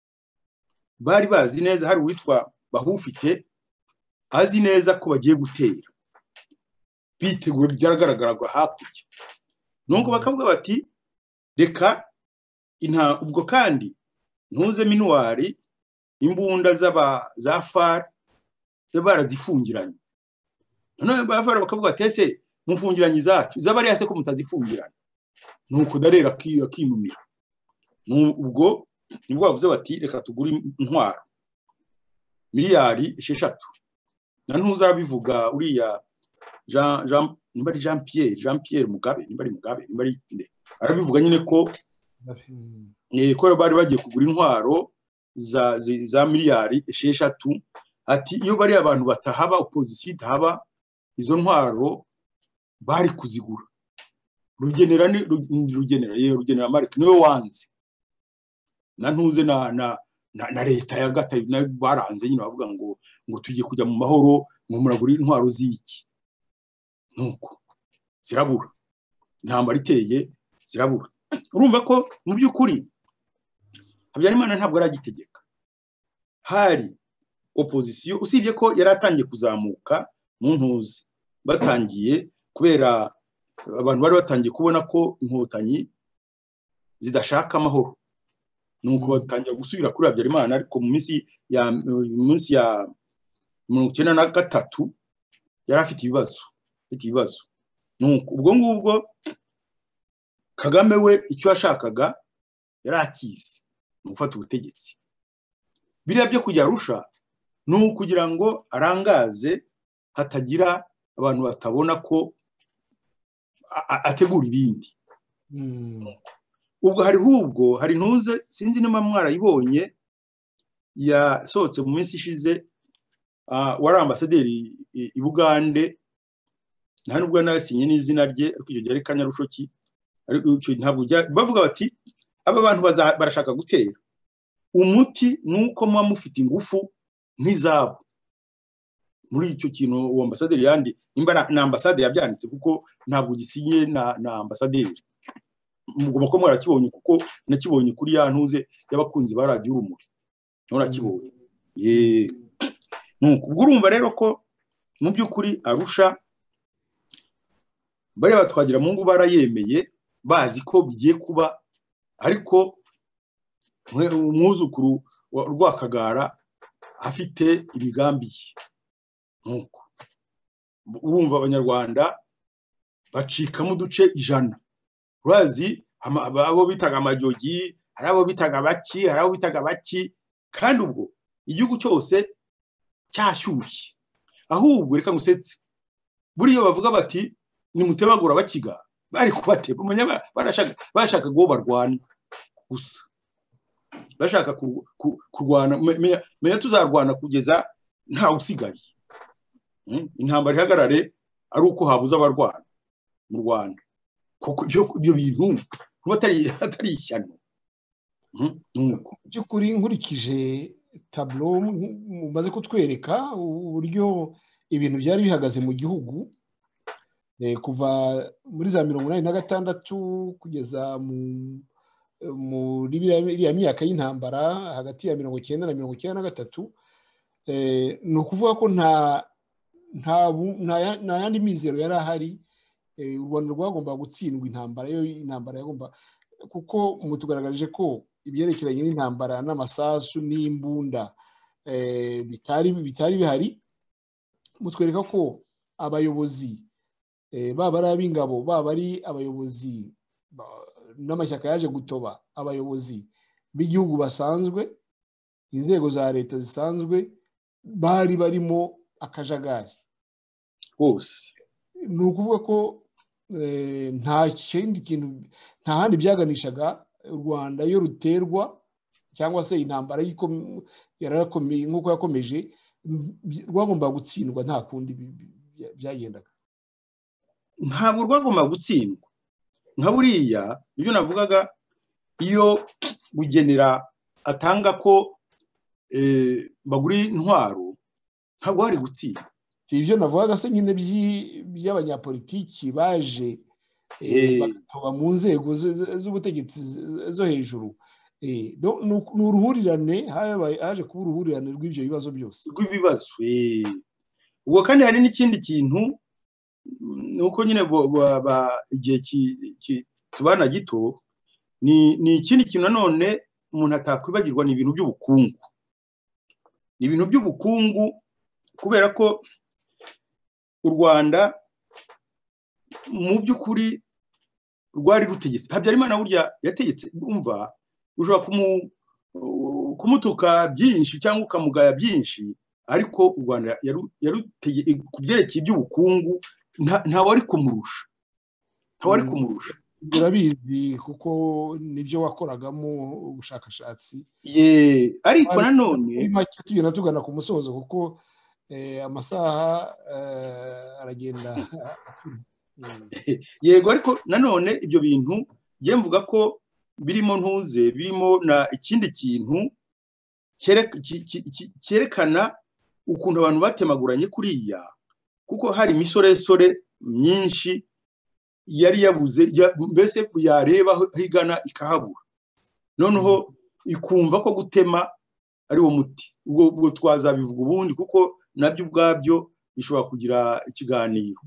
bari bazi neza hari uwitwa Bahufite azi neza ko bagiye gutera bitegura byaragaragaraga hakurya nuko bakavuga bati reka inta ubwo kandi ntuze minuwari imbunda z'aba za far barazifungiranye none bafara bakavuga tese mufungiranye zacu zabari yase ko mutazifungirana nuko darera akinumira ubwo nibwo bavuze bati reka tugure intwaro miliyari esheshatu na ntuzarabivuga uriya Jean Jean nimbari Jean Pierre Jean Pierre Mugabe nimbari Mugabe nimbari arabivuga nyine ko eh ko bari bagiye kugura intwaro za za miliyari esheshatu ati iyo bari abantu batahaba opposition itahaba izo ntwaro bari kuzigura rugenera ni rugenera ye rugenera Mark niwe wanze na ntuze na na na leta ya gata baranze nyine bavuga ngo ngo tugiye kujya mu mahoro ngo muragura intwaro ziki nuko zirabura intambara iteye zirabura urumva ko mu by'ukuri Habyarimana ntabwo aragitegeka hari opposition usibye ko yaratangiye kuzamuka mu ntuze batangiye kubera abantu bari batangiye kubona ko inkotanyi zidashaka amahoro nuko batangiye gusubira kuri Habyarimana ariko mu minsi ya munsi ya mirongo icyenda na gatatu yari afite ibibazo afite ibibazo nuko ubwo ngubwo Kagame we icyo yashakaga yarakize gufata ubutegetsi biriya byo kujya Arusha no kugira ngo arangaze hatagira abantu batabona ko ategura ibindi ubwo hari hubwo hari ntuze sinzi niba mwarayibonye yasohotse mu minsi ishize wari ambasaderi i Bugande nta nubwo nasinye n'izina rye ariko icyo gihe Kanyarushoki ariko ntabwo bavuga bati aba bantu barashaka gutera umuti nuko muba mufite ingufu nk'izabo muri icyo kintu uwo ambasaderi yandi nimba na ambasade yabyanditse kuko ntabwo gisinye na na ambasaderi mugomba ko mwarakibonye kuko nakibonye kuri ya ntuze y'abakunzi ba radio Urumuri nturakibonye ye nuko ubwo urumva rero ko mu by'ukuri Arusha bari batwagira mu ngo barayemeye bazi ko bigiye kuba ariko umwuzukuru wa Rwakagara afite imigambi nuko urumva abanyarwanda bacika mu duce ijana urazi abo bitaga amajyogi hari abo bitaga baki hari abo bitaga baki kandi ubwo igihugu cyose cyashyushye ahubwo reka ngusetse buriyo bavuga bati ni mutebagura bakiga bari kubateba umunya barashaka bashaka go barwana gusa bashaka kurwana menya tuzarwana kugeza nta usigaye intambara ihagarare ari uko habuza abarwana mu Rwanda kuko ibyo bintu batari atari ishyano by'ukuri nkurikije tableau mumaze kutwereka uburyo ibintu byari bihagaze mu gihugu kuva muri za mirongo inani na gatandatu kugeza muri iriya myaka y'intambara hagati ya mirongo icyenda na mirongo icyenda na gatatu ni ukuvuga ko nta nta yandi mizero yari ahari u Rwanda rwagomba gutsindwa intambara yo intambara yagomba kuko mutugaragarije ko ibyerekeranye n'intambara n'amasasu n'imbunda bitari bitari bihari mutwereka ko abayobozi baba ari ab'ingabo baba ari abayobozi n'amashyaka yaje gutoba abayobozi b'igihugu basanzwe inzego za leta zisanzwe bari barimo akajagari hose ni ukuvuga ko nta kindi kintu nta handi byaganishaga u Rwanda iyo ruterwa cyangwa se intambara yarakomeye nk'uko yakomeje rwagomba gutsindwa nta kundi byagendaga ntabwo rwagomba gutsindwa nka buriya ibyo navugaga iyo gugenera atanga ko bagura intwaro ntabwo hari gutsinda si ibyo navugaga se nyine by'abanyapolitiki baje bakaba mu nzego z'ubutegetsi zo hejuru. Ni uruhurirane, haje kuba uruhurirane rw'ibyo bibazo byose rw'ibibazo. Ubwo kandi hari n'ikindi kintu, ni uko nyine igihe tubana gito, ni ikindi kintu nanone umuntu atakwibagirwa, ni ibintu by'ubukungu. Ni ibintu by'ubukungu kubera ko u Rwanda mu by'ukuri rwari rutegetse. Habyarimana burya yategetse, umva ushobora kumutuka byinshi cyangwa ukamugaya byinshi, ariko u Rwanda yarutegetse ku byerekeye iby'ubukungu, nta wari kumurusha, nta wari kumurusha. Urabizi kuko nibyo wakoragamo ubushakashatsi. Ye, ariko nanone make tugenda tugana ku musozo kuko amasaha aragenda. Yego, ariko nanone ibyo bintu ngiye mvuga ko birimo ntuze, birimo na ikindi kintu cyerekana ukuntu abantu batemaguranye kuriya, kuko hari imisoresore myinshi yari yabuze, mbese yareba higana ikahabura, noneho ikumva ko gutema ari wo muti. Ubwo twazabivuga ubundi, kuko nabyo ubwabyo bishobora kugira ikiganiro.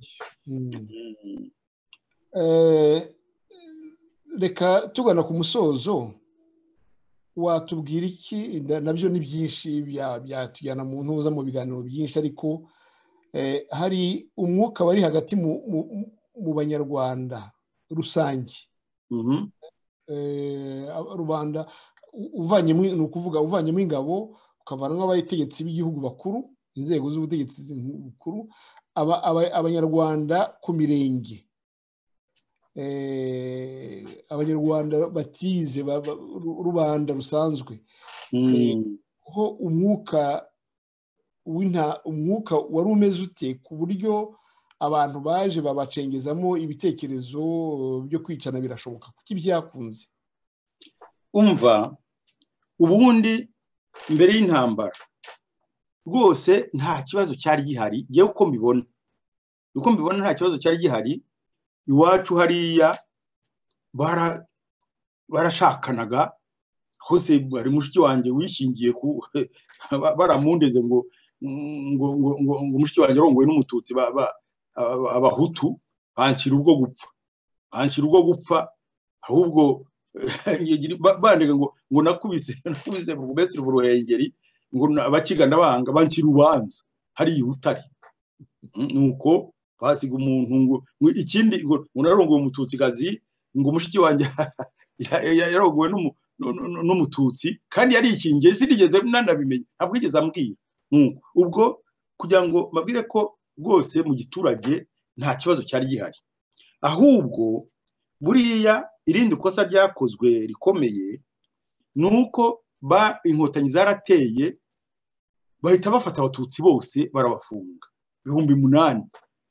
Reka tugana ku musozo, watubwira iki? Nabyo ni byinshi byatujyana mu ntuza mu biganiro byinshi, ariko hari umwuka wari hagati mu banyarwanda rusange, rubanda uvanyemo, ni ukuvuga uvanyemo ingabo ukavanamo abategetsi b'igihugu bakuru, inzego z'ubutegetsi bukuru, abanyarwanda ku mirenge, abanyarwanda batize, rubanda rusanzwe, ho umwuka umwuka wari umeze ute, ku buryo abantu baje babacengezamo ibitekerezo byo kwicana birashoboka? Kuki byakunze? Umva, ubundi mbere y'intambara rwose nta kibazo cyari gihari. Ngewe uko mbibona, uko mbibona nta kibazo cyari gihari. Iwacu hariya barashakanaga hose. Bari mushiki wanjye wishingiye ku baramundeze ngo ngo ngo mushiki wanjye arongowe n'umututsi, abahutu bancira ubwo gupfa, bancira ubwo gupfa ahubwo bandega ngo ngo nakubise nakubise burugumesitiri Buruhengeri, ngo abakigana banga bancira ubanza hari Butare. Nuko basiga umuntu ngo ikindi ngo narongowe umututsikazi, ngo mushiki wanjye yarongowe n'umututsi, kandi yari ikingiye, sinigeze nanabimenya, ntabwo yigeze ambwira. Ubwo kugira ngo mabwire ko rwose mu giturage nta kibazo cyari gihari, ahubwo buriya irindi kosa ryakozwe rikomeye nuko ba inkotanyi zarateye bahita bafata abatutsi bose barabafunga ibihumbi munani.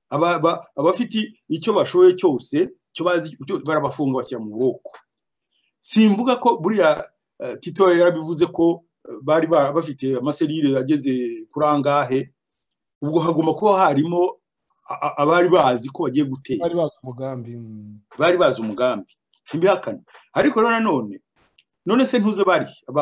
Abafite icyo bashoye cyose cyo bazi barabafunga bashyira mu buroko. Simvuga ko buriya Tito yarabivuze ko bari bafite amaserire ageze kurangahe, ubwo hagomba kuba harimo abari bazi ko bagiye gutera, bari bazi umugambi, bari bazi umugambi, simbihakana. Ariko rero nanone none se ntuze bari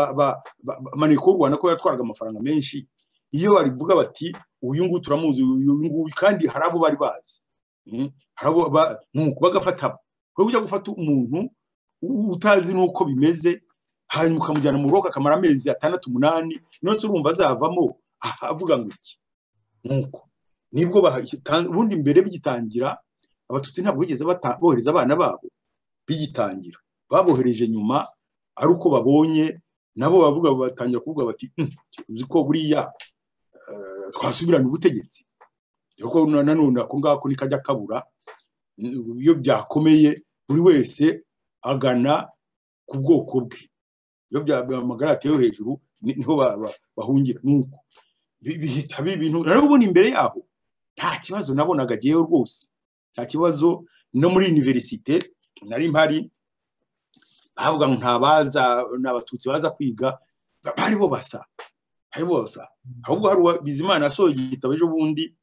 maneko y'u Rwanda ko yatwaraga amafaranga menshi, iyo barivuga bati uyu nguyu turamuzi, uyu nguyu, kandi hari abo bari bazi, harabo nuko bagafata, ko ujya gufata umuntu utazi nuko bimeze, hanyuma ukamujyana mu buroko akamara amezi atandatu umunani, nose urumva azavamo avuga ngo iki? Nuko nibwo ubundi mbere bigitangira abatutsi ntabwo bigeze bohereza abana babo, bigitangira babohereje nyuma, ari uko babonye nabo bavuga, batangira kuvuga bati uzi ko buriya twasubirana ubutegetsi. Yuko nanone ako ngako nikajya kabura, iyo byakomeye buri wese agana ku bwoko bwe, iyo byamagara ateyo hejuru niho bahungira. Nuko bihita bibintu rero ubundi imbere yaho nta kibazo nabonaga giye rwose, nta kibazo. No muri universite nari mpari, bavuga ngo ntabaza n'abatutsi baza kwiga, bari bo basa, bari bo basa. Ahubwo hari Bizimana asohoye igitabo ejo bundi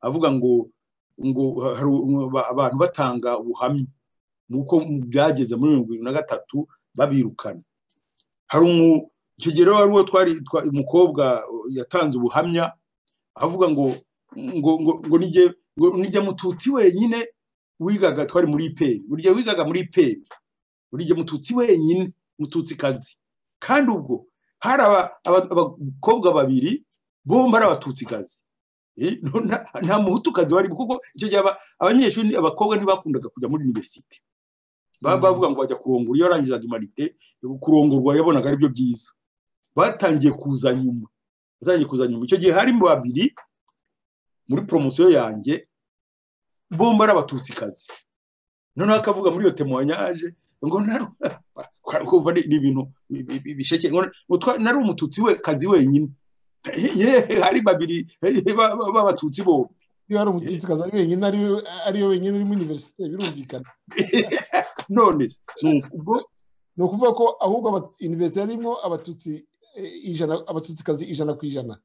avuga ngo ngo abantu batanga ubuhamya nuko byageze muri mirongo irindwi na gatatu babirukana. Hari umu icyo gihe rero wari twari umukobwa yatanze ubuhamya avuga ngo ngo ngo ngo nije ngo nije mututsi wenyine wigaga twari muri peri burya wigaga muri peri burya mututsi wenyine mututsi kazi kandi ubwo hari abakobwa babiri bomba ari abatutsi kazi nta muhutu kazi wari kuko icyo gihe abanyeshuri abakobwa ntibakundaga kujya muri university bavuga ngo bajya kurongora iyo rangizaga imarite kurongorwa yabonaga ari byo byiza batangiye kuza nyuma batangiye kuza nyuma icyo gihe harimo babiri muri promotion yanjye bomba ari abatutsi kazi noneho akavuga muri iyo témoignage ngo naru kuva ni ibintu bisheke nari umututsi we kazi wenyine ye hari babiri b'abatutsi bo iyo ari umututsi kazi ari wenyine ari ari wenyine uri muri university birumvikana none ubwo no kuvuga ko ahubwo university yarimo abatutsi ijana abatutsi kazi ijana ku ijana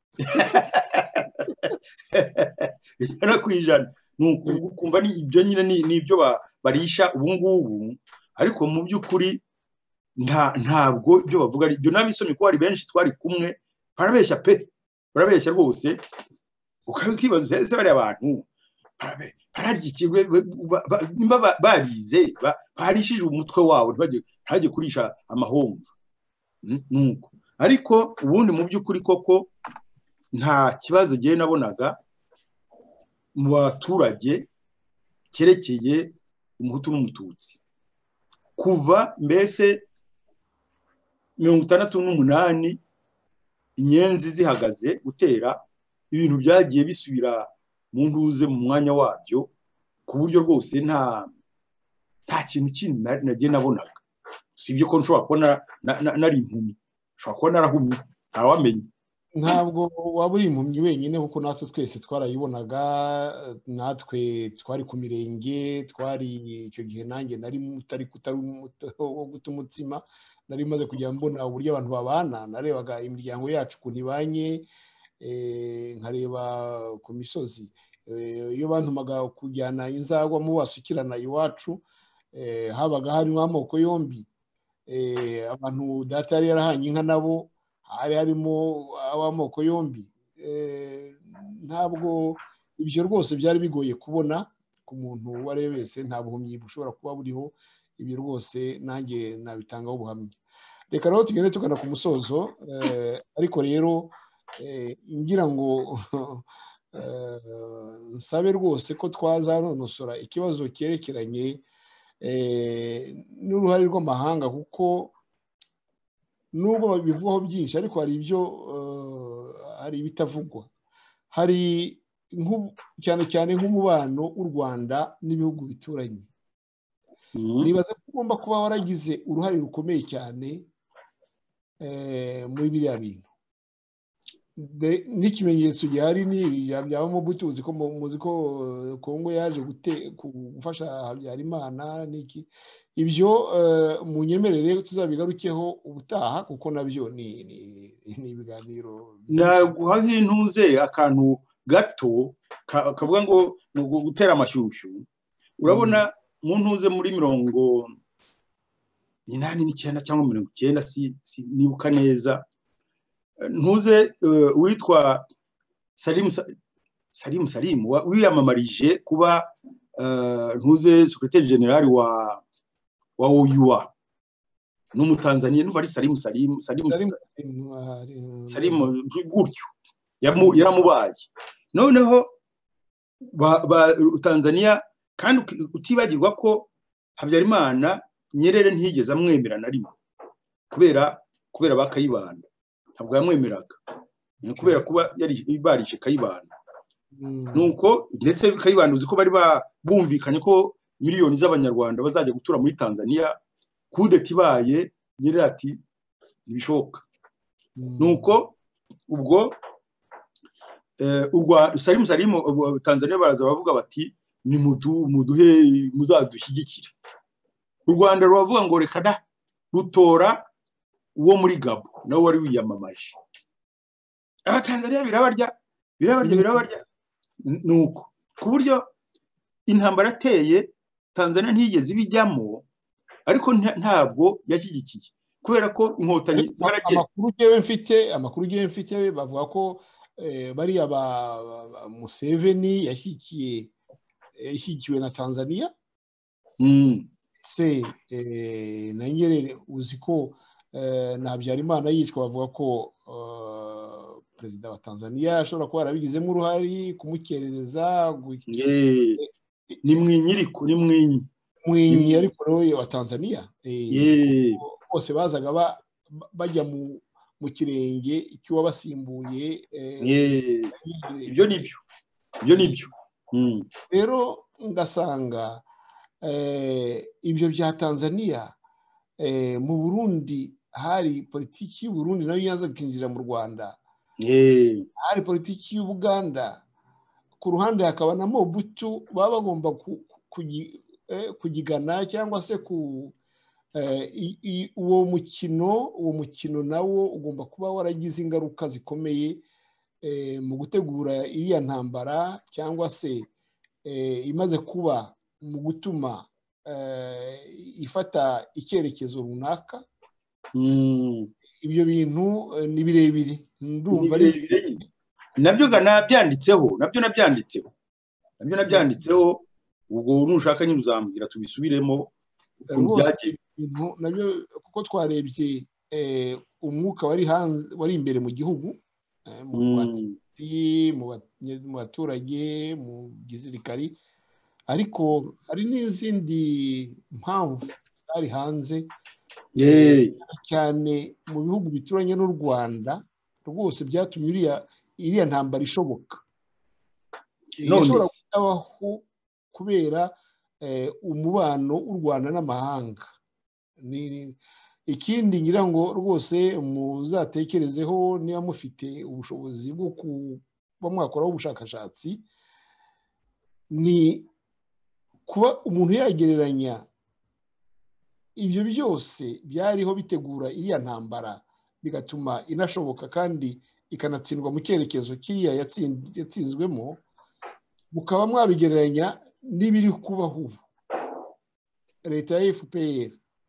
ijana ku ijana nukumva ni ibyo nyine ni ibyo barisha ubu ngubu ariko mu by'ukuri nta ntabwo ibyo bavuga ibyo nabisomye ko ari benshi twari kumwe barabeshya pe barabeshya rwose ukakibaza ese bari abantu bararyikirwe nimba barize barishije umutwe wabo ntaje kurisha amahomvu nuko ariko ubundi mu by'ukuri koko nta kibazo giye nabonaga mu baturage kerekeye umuhutu n'umututsi kuva mbese mirongo itandatu n'umunani inyenzi zihagaze gutera ibintu byagiye bisubira mu ntuze mu mwanya wabyo ku buryo rwose nta nta kintu kindi nagiye nabonaga sibyo ko nshobora kubona nari impumyi nshobora kubona narahumye ntawamenya ntabwo waba uri impumyi wenyine kuko natwe twese twarayibonaga natwe twari ku mirenge twari icyo gihe nanjye nari mutari kutari wo guta umutsima nari maze kujya mbona uburyo abantu babana narebaga imiryango yacu ukuntu ibanye nkareba ku misozi iyo bantumaga kujyana inzagwa mu basukirana iwacu habaga harimo amoko yombi abantu data yari yarahanye inka nabo hari harimo abamoko yombi ntabwo ibyo rwose byari bigoye kubona ku muntu uwo ari we wese nta buhumyi bushobora kuba buriho ibyo rwose nanjye nabitangaho ubuhamya reka rero tugende tugana ku musozo ariko rero ngira ngo nsabe rwose ko twazanonosora ikibazo cyerekeranye n'uruhare rw'amahanga kuko nubwo bivugaho byinshi ariko hari ibyo hari ibitavugwa hari cyane cyane nk'umubano w'u Rwanda n'ibihugu bituranye nibaza ko ugomba kuba waragize uruhare rukomeye cyane muri biriya bintu n'ikimenyetso gihari ni byabamo butuzi ko muzi ko Kongo yaje gufasha Habyarimana n'iki ibyo mu nyemerere tuzabigarukeho ubutaha kuko nabyo ni ni ibiganiro naguha nk'intuze akantu gato kavuga ngo gutera amashyushyu urabona mu ntuze muri mirongo inani n'icyenda cyangwa mirongo icyenda si nibuka neza ntuze witwa Salim Salim Salim wiyamamarije kuba ntuze secrétaire général wa wa O U A n'umutanzania n'uva ari Salim Salim Salim Salim gutyo yaramubaye noneho ba Tanzania kandi utibagirwa ko Habyarimana Nyerere ntiyigeze amwemera na rimwe kubera kubera bakayibanda ntabwo yamwemeraga kubera kuba yari barishe Kayibanda nuko ndetse Kayibanda uzi ko bari bumvikanye ko miliyoni z'abanyarwanda bazajya gutura muri Tanzania kudeta ibaye Nyerere ati nibishoboka nuko ubwo urwa Salim Salim Tanzania baraza bavuga bati ni mudu muduhe muzadushyigikira u Rwanda rubavuga ngo reka da rutora uwo muri Gabo nawe wari wiyamamaje abatanzania birabarya birabarya birabarya nuko ku buryo intambara ateye Tanzania ntiyigeze ibijyamo ariko ntabwo yashyigikiye kubera ko inkotanyi zaragenda. Amakuru yewe mfite amakuru yewe mfite bavuga ko bariya ba Museveni yashyigikiye yashyigikiwe na Tanzania. se na Nyerere uzi ko na Habyarimana yicwa bavuga ko perezida wa Tanzania ashobora kuba yarabigizemo uruhare kumukerereza. Ni mwinyiriko ni mwinyi mwinyi ariko rero wa Tanzania bose bazaga bajya mu mu kirenge cy'uwabasimbuye. Ibyo nibyo ibyo nibyo rero ngasanga ibyo bya Tanzania mu Burundi hari politiki y'u Burundi nayo yaza kwinjira mu Rwanda. Hari politiki y'u Buganda ku ruhande hakaba na Mobutu baba bagomba kugigana cyangwa se ku uwo mukino uwo mukino nawo ugomba kuba waragize ingaruka zikomeye mu gutegura iriya ntambara cyangwa se imaze kuba mu gutuma ifata icyerekezo runaka. Ibyo bintu ni birebire ndumva nabyo nabyanditseho nabyo nabyanditseho nabyo nabyanditseho ubwo nushaka nyine uzambwira tubisubiremo nabyo kuko twarebye umwuka wari hanze wari imbere mu gihugu mu baturage mu gisirikari ariko hari n'izindi mpamvu zari hanze cyane mu bihugu bituranye n'u Rwanda rwose byatumye iriya iriya ntambara ishoboka. Ishobora kutabaho kubera umubano w'u Rwanda n'amahanga. Ikindi ngira ngo rwose muzatekerezeho niba mufite ubushobozi bwo kuba mwakoraho ubushakashatsi, ni kuba umuntu yagereranya ibyo byose byariho bitegura iriya ntambara bigatuma inashoboka kandi ikanatsindwa mu cyerekezo kiriya yatsinzwemo, mukaba mwabigereranya n'ibiri kubaho ubu. Leta ya F P R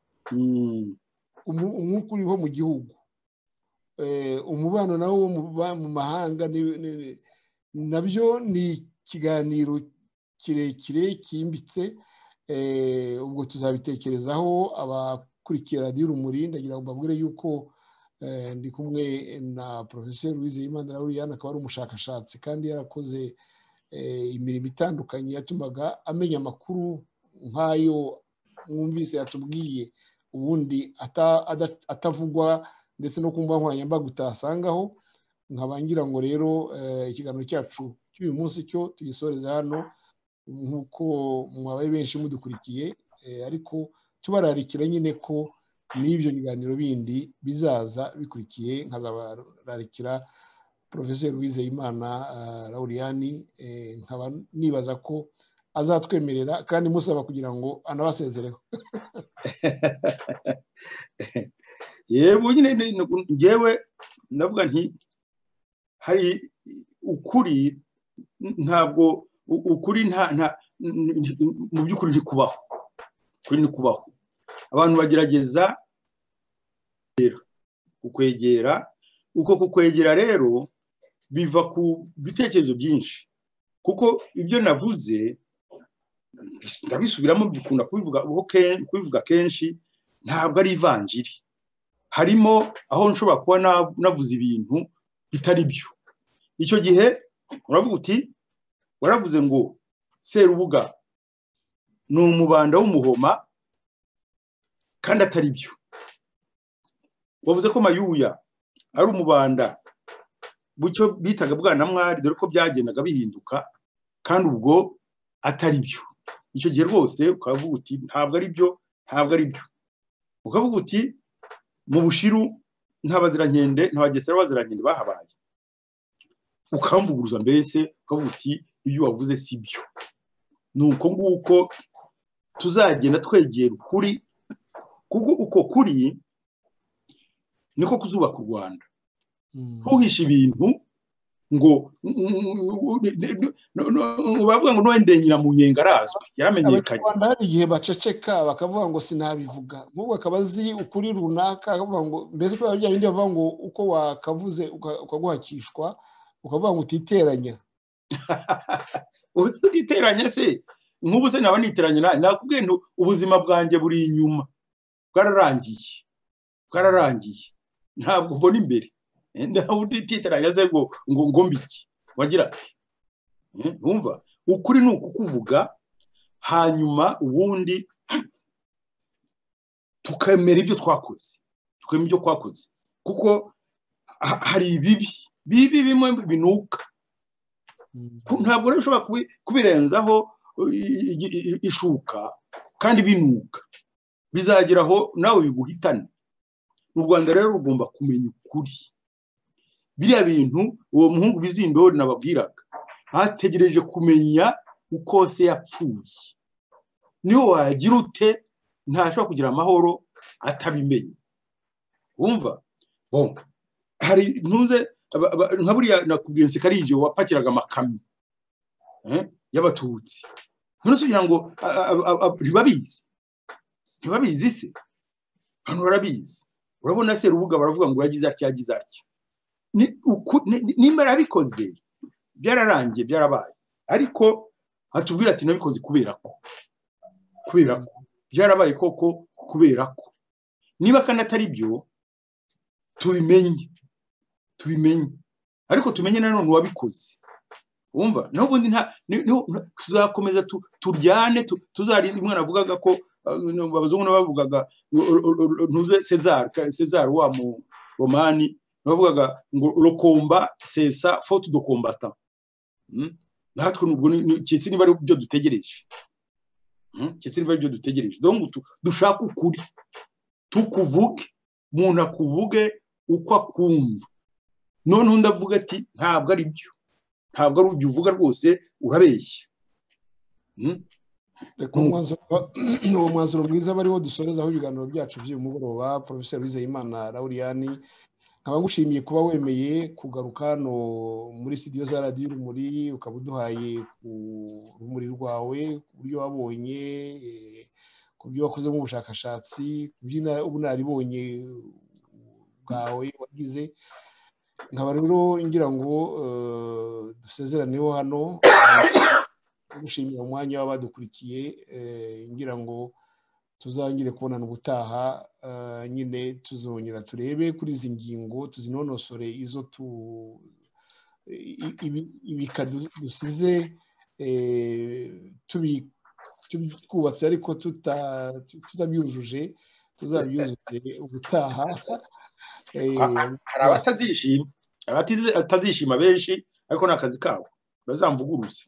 umwuka uriho mu gihugu, umubano nawo mu mahanga, nabyo ni ikiganiro kirekire cyimbitse. Ubwo tuzabitekerezaho abakurikiye radiyo Urumuri. Ndagira ngo mbabwire yuko ndi kumwe na Professeur Uwizeyimana Lauriyane, akaba ari umushakashatsi kandi yarakoze imirimo itandukanye yatumaga amenya amakuru nk'ayo mwumvise yatubwiye ubundi atavugwa ndetse no ku mbuga nkoranyambaga utasangaho. Nkaba ngira ngo rero ikiganiro cyacu cy'uyu munsi cyo tugisoreze hano nk'uko mwabaye benshi mudukurikiye, ariko tubararikira nyine ko n'ibyo biganiro bindi bizaza bikurikiye. Nkazabararikira Professeur Uwizeyimana Lauriyane, nkaba nibaza ko azatwemerera kandi musaba kugira ngo anabasezereho. Yewe nyine ngewe ndavuga nti hari ukuri, ntabwo ukuri nta mu by'ukuri ntikubaho. Ukuri ntikubaho. Abantu bagerageza kukwegera, uko kukwegera rero biva ku bitekerezo byinshi, kuko ibyo navuze ndabisubiramo bikunda kubivuga kubivuga kenshi, ntabwo ari ivanjiri. Harimo aho nshobora kuba navuze ibintu bitari byo. Icyo gihe uravuga uti waravuze ngo Serubuga ni umubanda w'umuhoma kandi atari byo. Wavuze ko Mayuya ari umubanda bucyo bitaga Bwanamwari, dore ko byagendaga bihinduka kandi ubwo atari byo. Icyo gihe rwose ukavuga uti ntabwo ari byo, ntabwo ari byo. Ukavuga uti mu Bushiru nta bazirankende, nta Bagesera bazirankende bahabaye. Ukamvuguruza mbese ukavuga uti ibyo wavuze si byo. Nuko nguko tuzagenda twegera ukuri, kuko uko kuri niko kuzubaka u Rwanda. Ntuhishe ibintu ngo bavuga ngo n'uwendenyira mu nyenga arazwi yaramenyekanye. Abanyarwanda hari igihe baceceka bakavuga ngo sinabivuga, nk'ubwo akaba azi ukuri runaka akavuga ngo mbese kubera bya bindi bavuga ngo uko wakavuze ukaguhakishwa ukavuga ngo utiteranya. Utiteranya se nk'ubu se naba niteranye nakubwiye ngo ubuzima bwanjye buri inyuma bwararangiye bwararangiye ntabwo mbona imbere. Ndaho utiteranya se ngo ngo ngombiki wagira ati umva ukuri ni ukukuvuga hanyuma ubundi tukemera ibyo twakoze tukemera ibyo twakoze kuko hari ibibi bibi bimwe binuka ntabwo rero ushobora kubirenzaho ishuka kandi binuka bizageraho nawe biguhitane. Mu Rwanda rero rugomba kumenya ukuri biriya bintu uwo muhungu Bizindori nababwiraga hategereje kumenya uko se yapfuye. Niyo wagira ute ntashobora kugira amahoro atabimenye. Wumva bon hari ntuze nka buriya nakubwiye Nsekarije wapakiraga amakamyo eh y'abatutsi none sugira ngo ntibabizi ntibabizi se hano barabizi. Urabona se Rubuga baravuga ngo yagize atya yagize atya nimara bikoze byararangiye byarabaye ariko atubwira ati nabikoze kubera ko kubera ko byarabaye koko kubera ko niba kandi atari byo tubimenye tubimenye ariko tumenye nanone wabikoze. Umva no bundi nta tuzakomeza turyane tuzari umwana avugaga ko abazungu bavugaga ntuze César César wa mu romani bavugaga ngo rokomba sesa faute de combattant. Natwe nubwo cyetse niba ari byo dutegereje cyetse niba ari byo dutegereje donc dushaka ukuri tukuvuge umuntu akuvuge uko akumva none ndavuga ati ntabwo ari byo ntabwo ari ubyo uvuga rwose urabeshya. uwo mwanzuro mwiza bariho dusorezaho ibiganiro byacu by'uyu mugoroba. Professor Uwizeyimana Lauriyani nkaba ngushimiye kuba wemeye kugaruka hano muri studio za Radio Urumuri ukaba uduhaye ku rumuri rwawe ku buryo wabonye ku byo wakoze mu bushakashatsi ku by'ubunaribonye bwawe wagize. Nkaba rero ngira ngo dusezeraneho hano gushimira umwanya w'abadukurikiye ngira ngo tuzangire kubonana ubutaha nyine tuzongera turebe kuri izi ngingo tuzinonosore izo tu ibikadusize twubatse ariko tutabyujuje tuzabyuzuze ubutaha. Hari abatazishima abatazishima benshi ariko n'akazi kabo bazamvuguruze.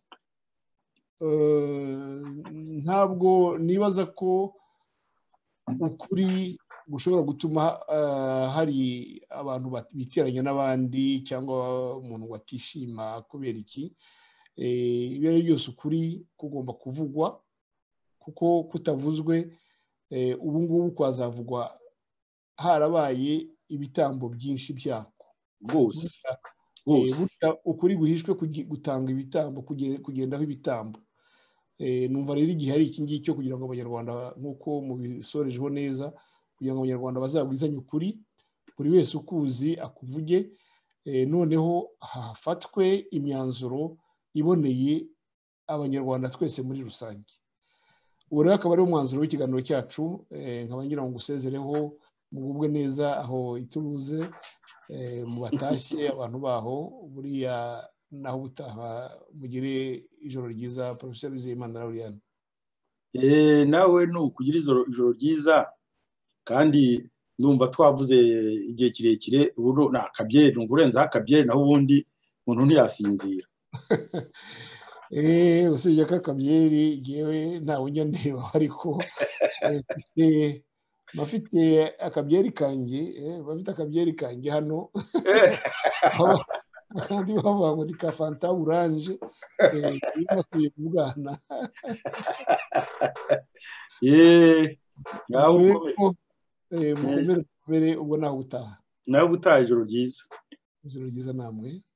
Ntabwo nibaza ko ukuri gushobora gutuma hari abantu biteranya n'abandi cyangwa umuntu watishima kubera iki. Ibyo ari byose ukuri kugomba kuvugwa kuko kutavuzwe ubu ngubu kwazavugwa harabaye ibitambo byinshi byako rwose. Ukuri guhishwe gutanga ibitambo kugendaho ibitambo. Numva rero igihe hari iki ngiki cyo kugira ngo abanyarwanda nk'uko mubisorejeho neza kugira ngo abanyarwanda bazabwizanye ukuri buri wese ukuzi akuvuge noneho hafatwe imyanzuro iboneye abanyarwanda twese muri rusange. Ubu rero akaba ari umwanzuro w'ikiganiro cyacu nkaba ngira ngo ngusezereho mugubwe neza aho ituruze mu batashye abantu baho buriya naho butaha mugire ijoro ryiza. Professor Uwizeyimana Lauriyani eh nawe no kugira ijoro ryiza kandi ndumva twavuze igihe kirekire ubu nakabyere ngurenza akabyere naho ubundi umuntu ntiyasinzira. eh usije kakabyeri yewe ntawe njya ndeba ariko eh bafite akabyeri kanjye bafite akabyeri kanjye hano kandi bavuga ngo ni ka Fanta Orange bakuye mu bwana. Eh naho mukomere ubwo naho utaha naho utaha ijoro ryiza ijoro ryiza namwe.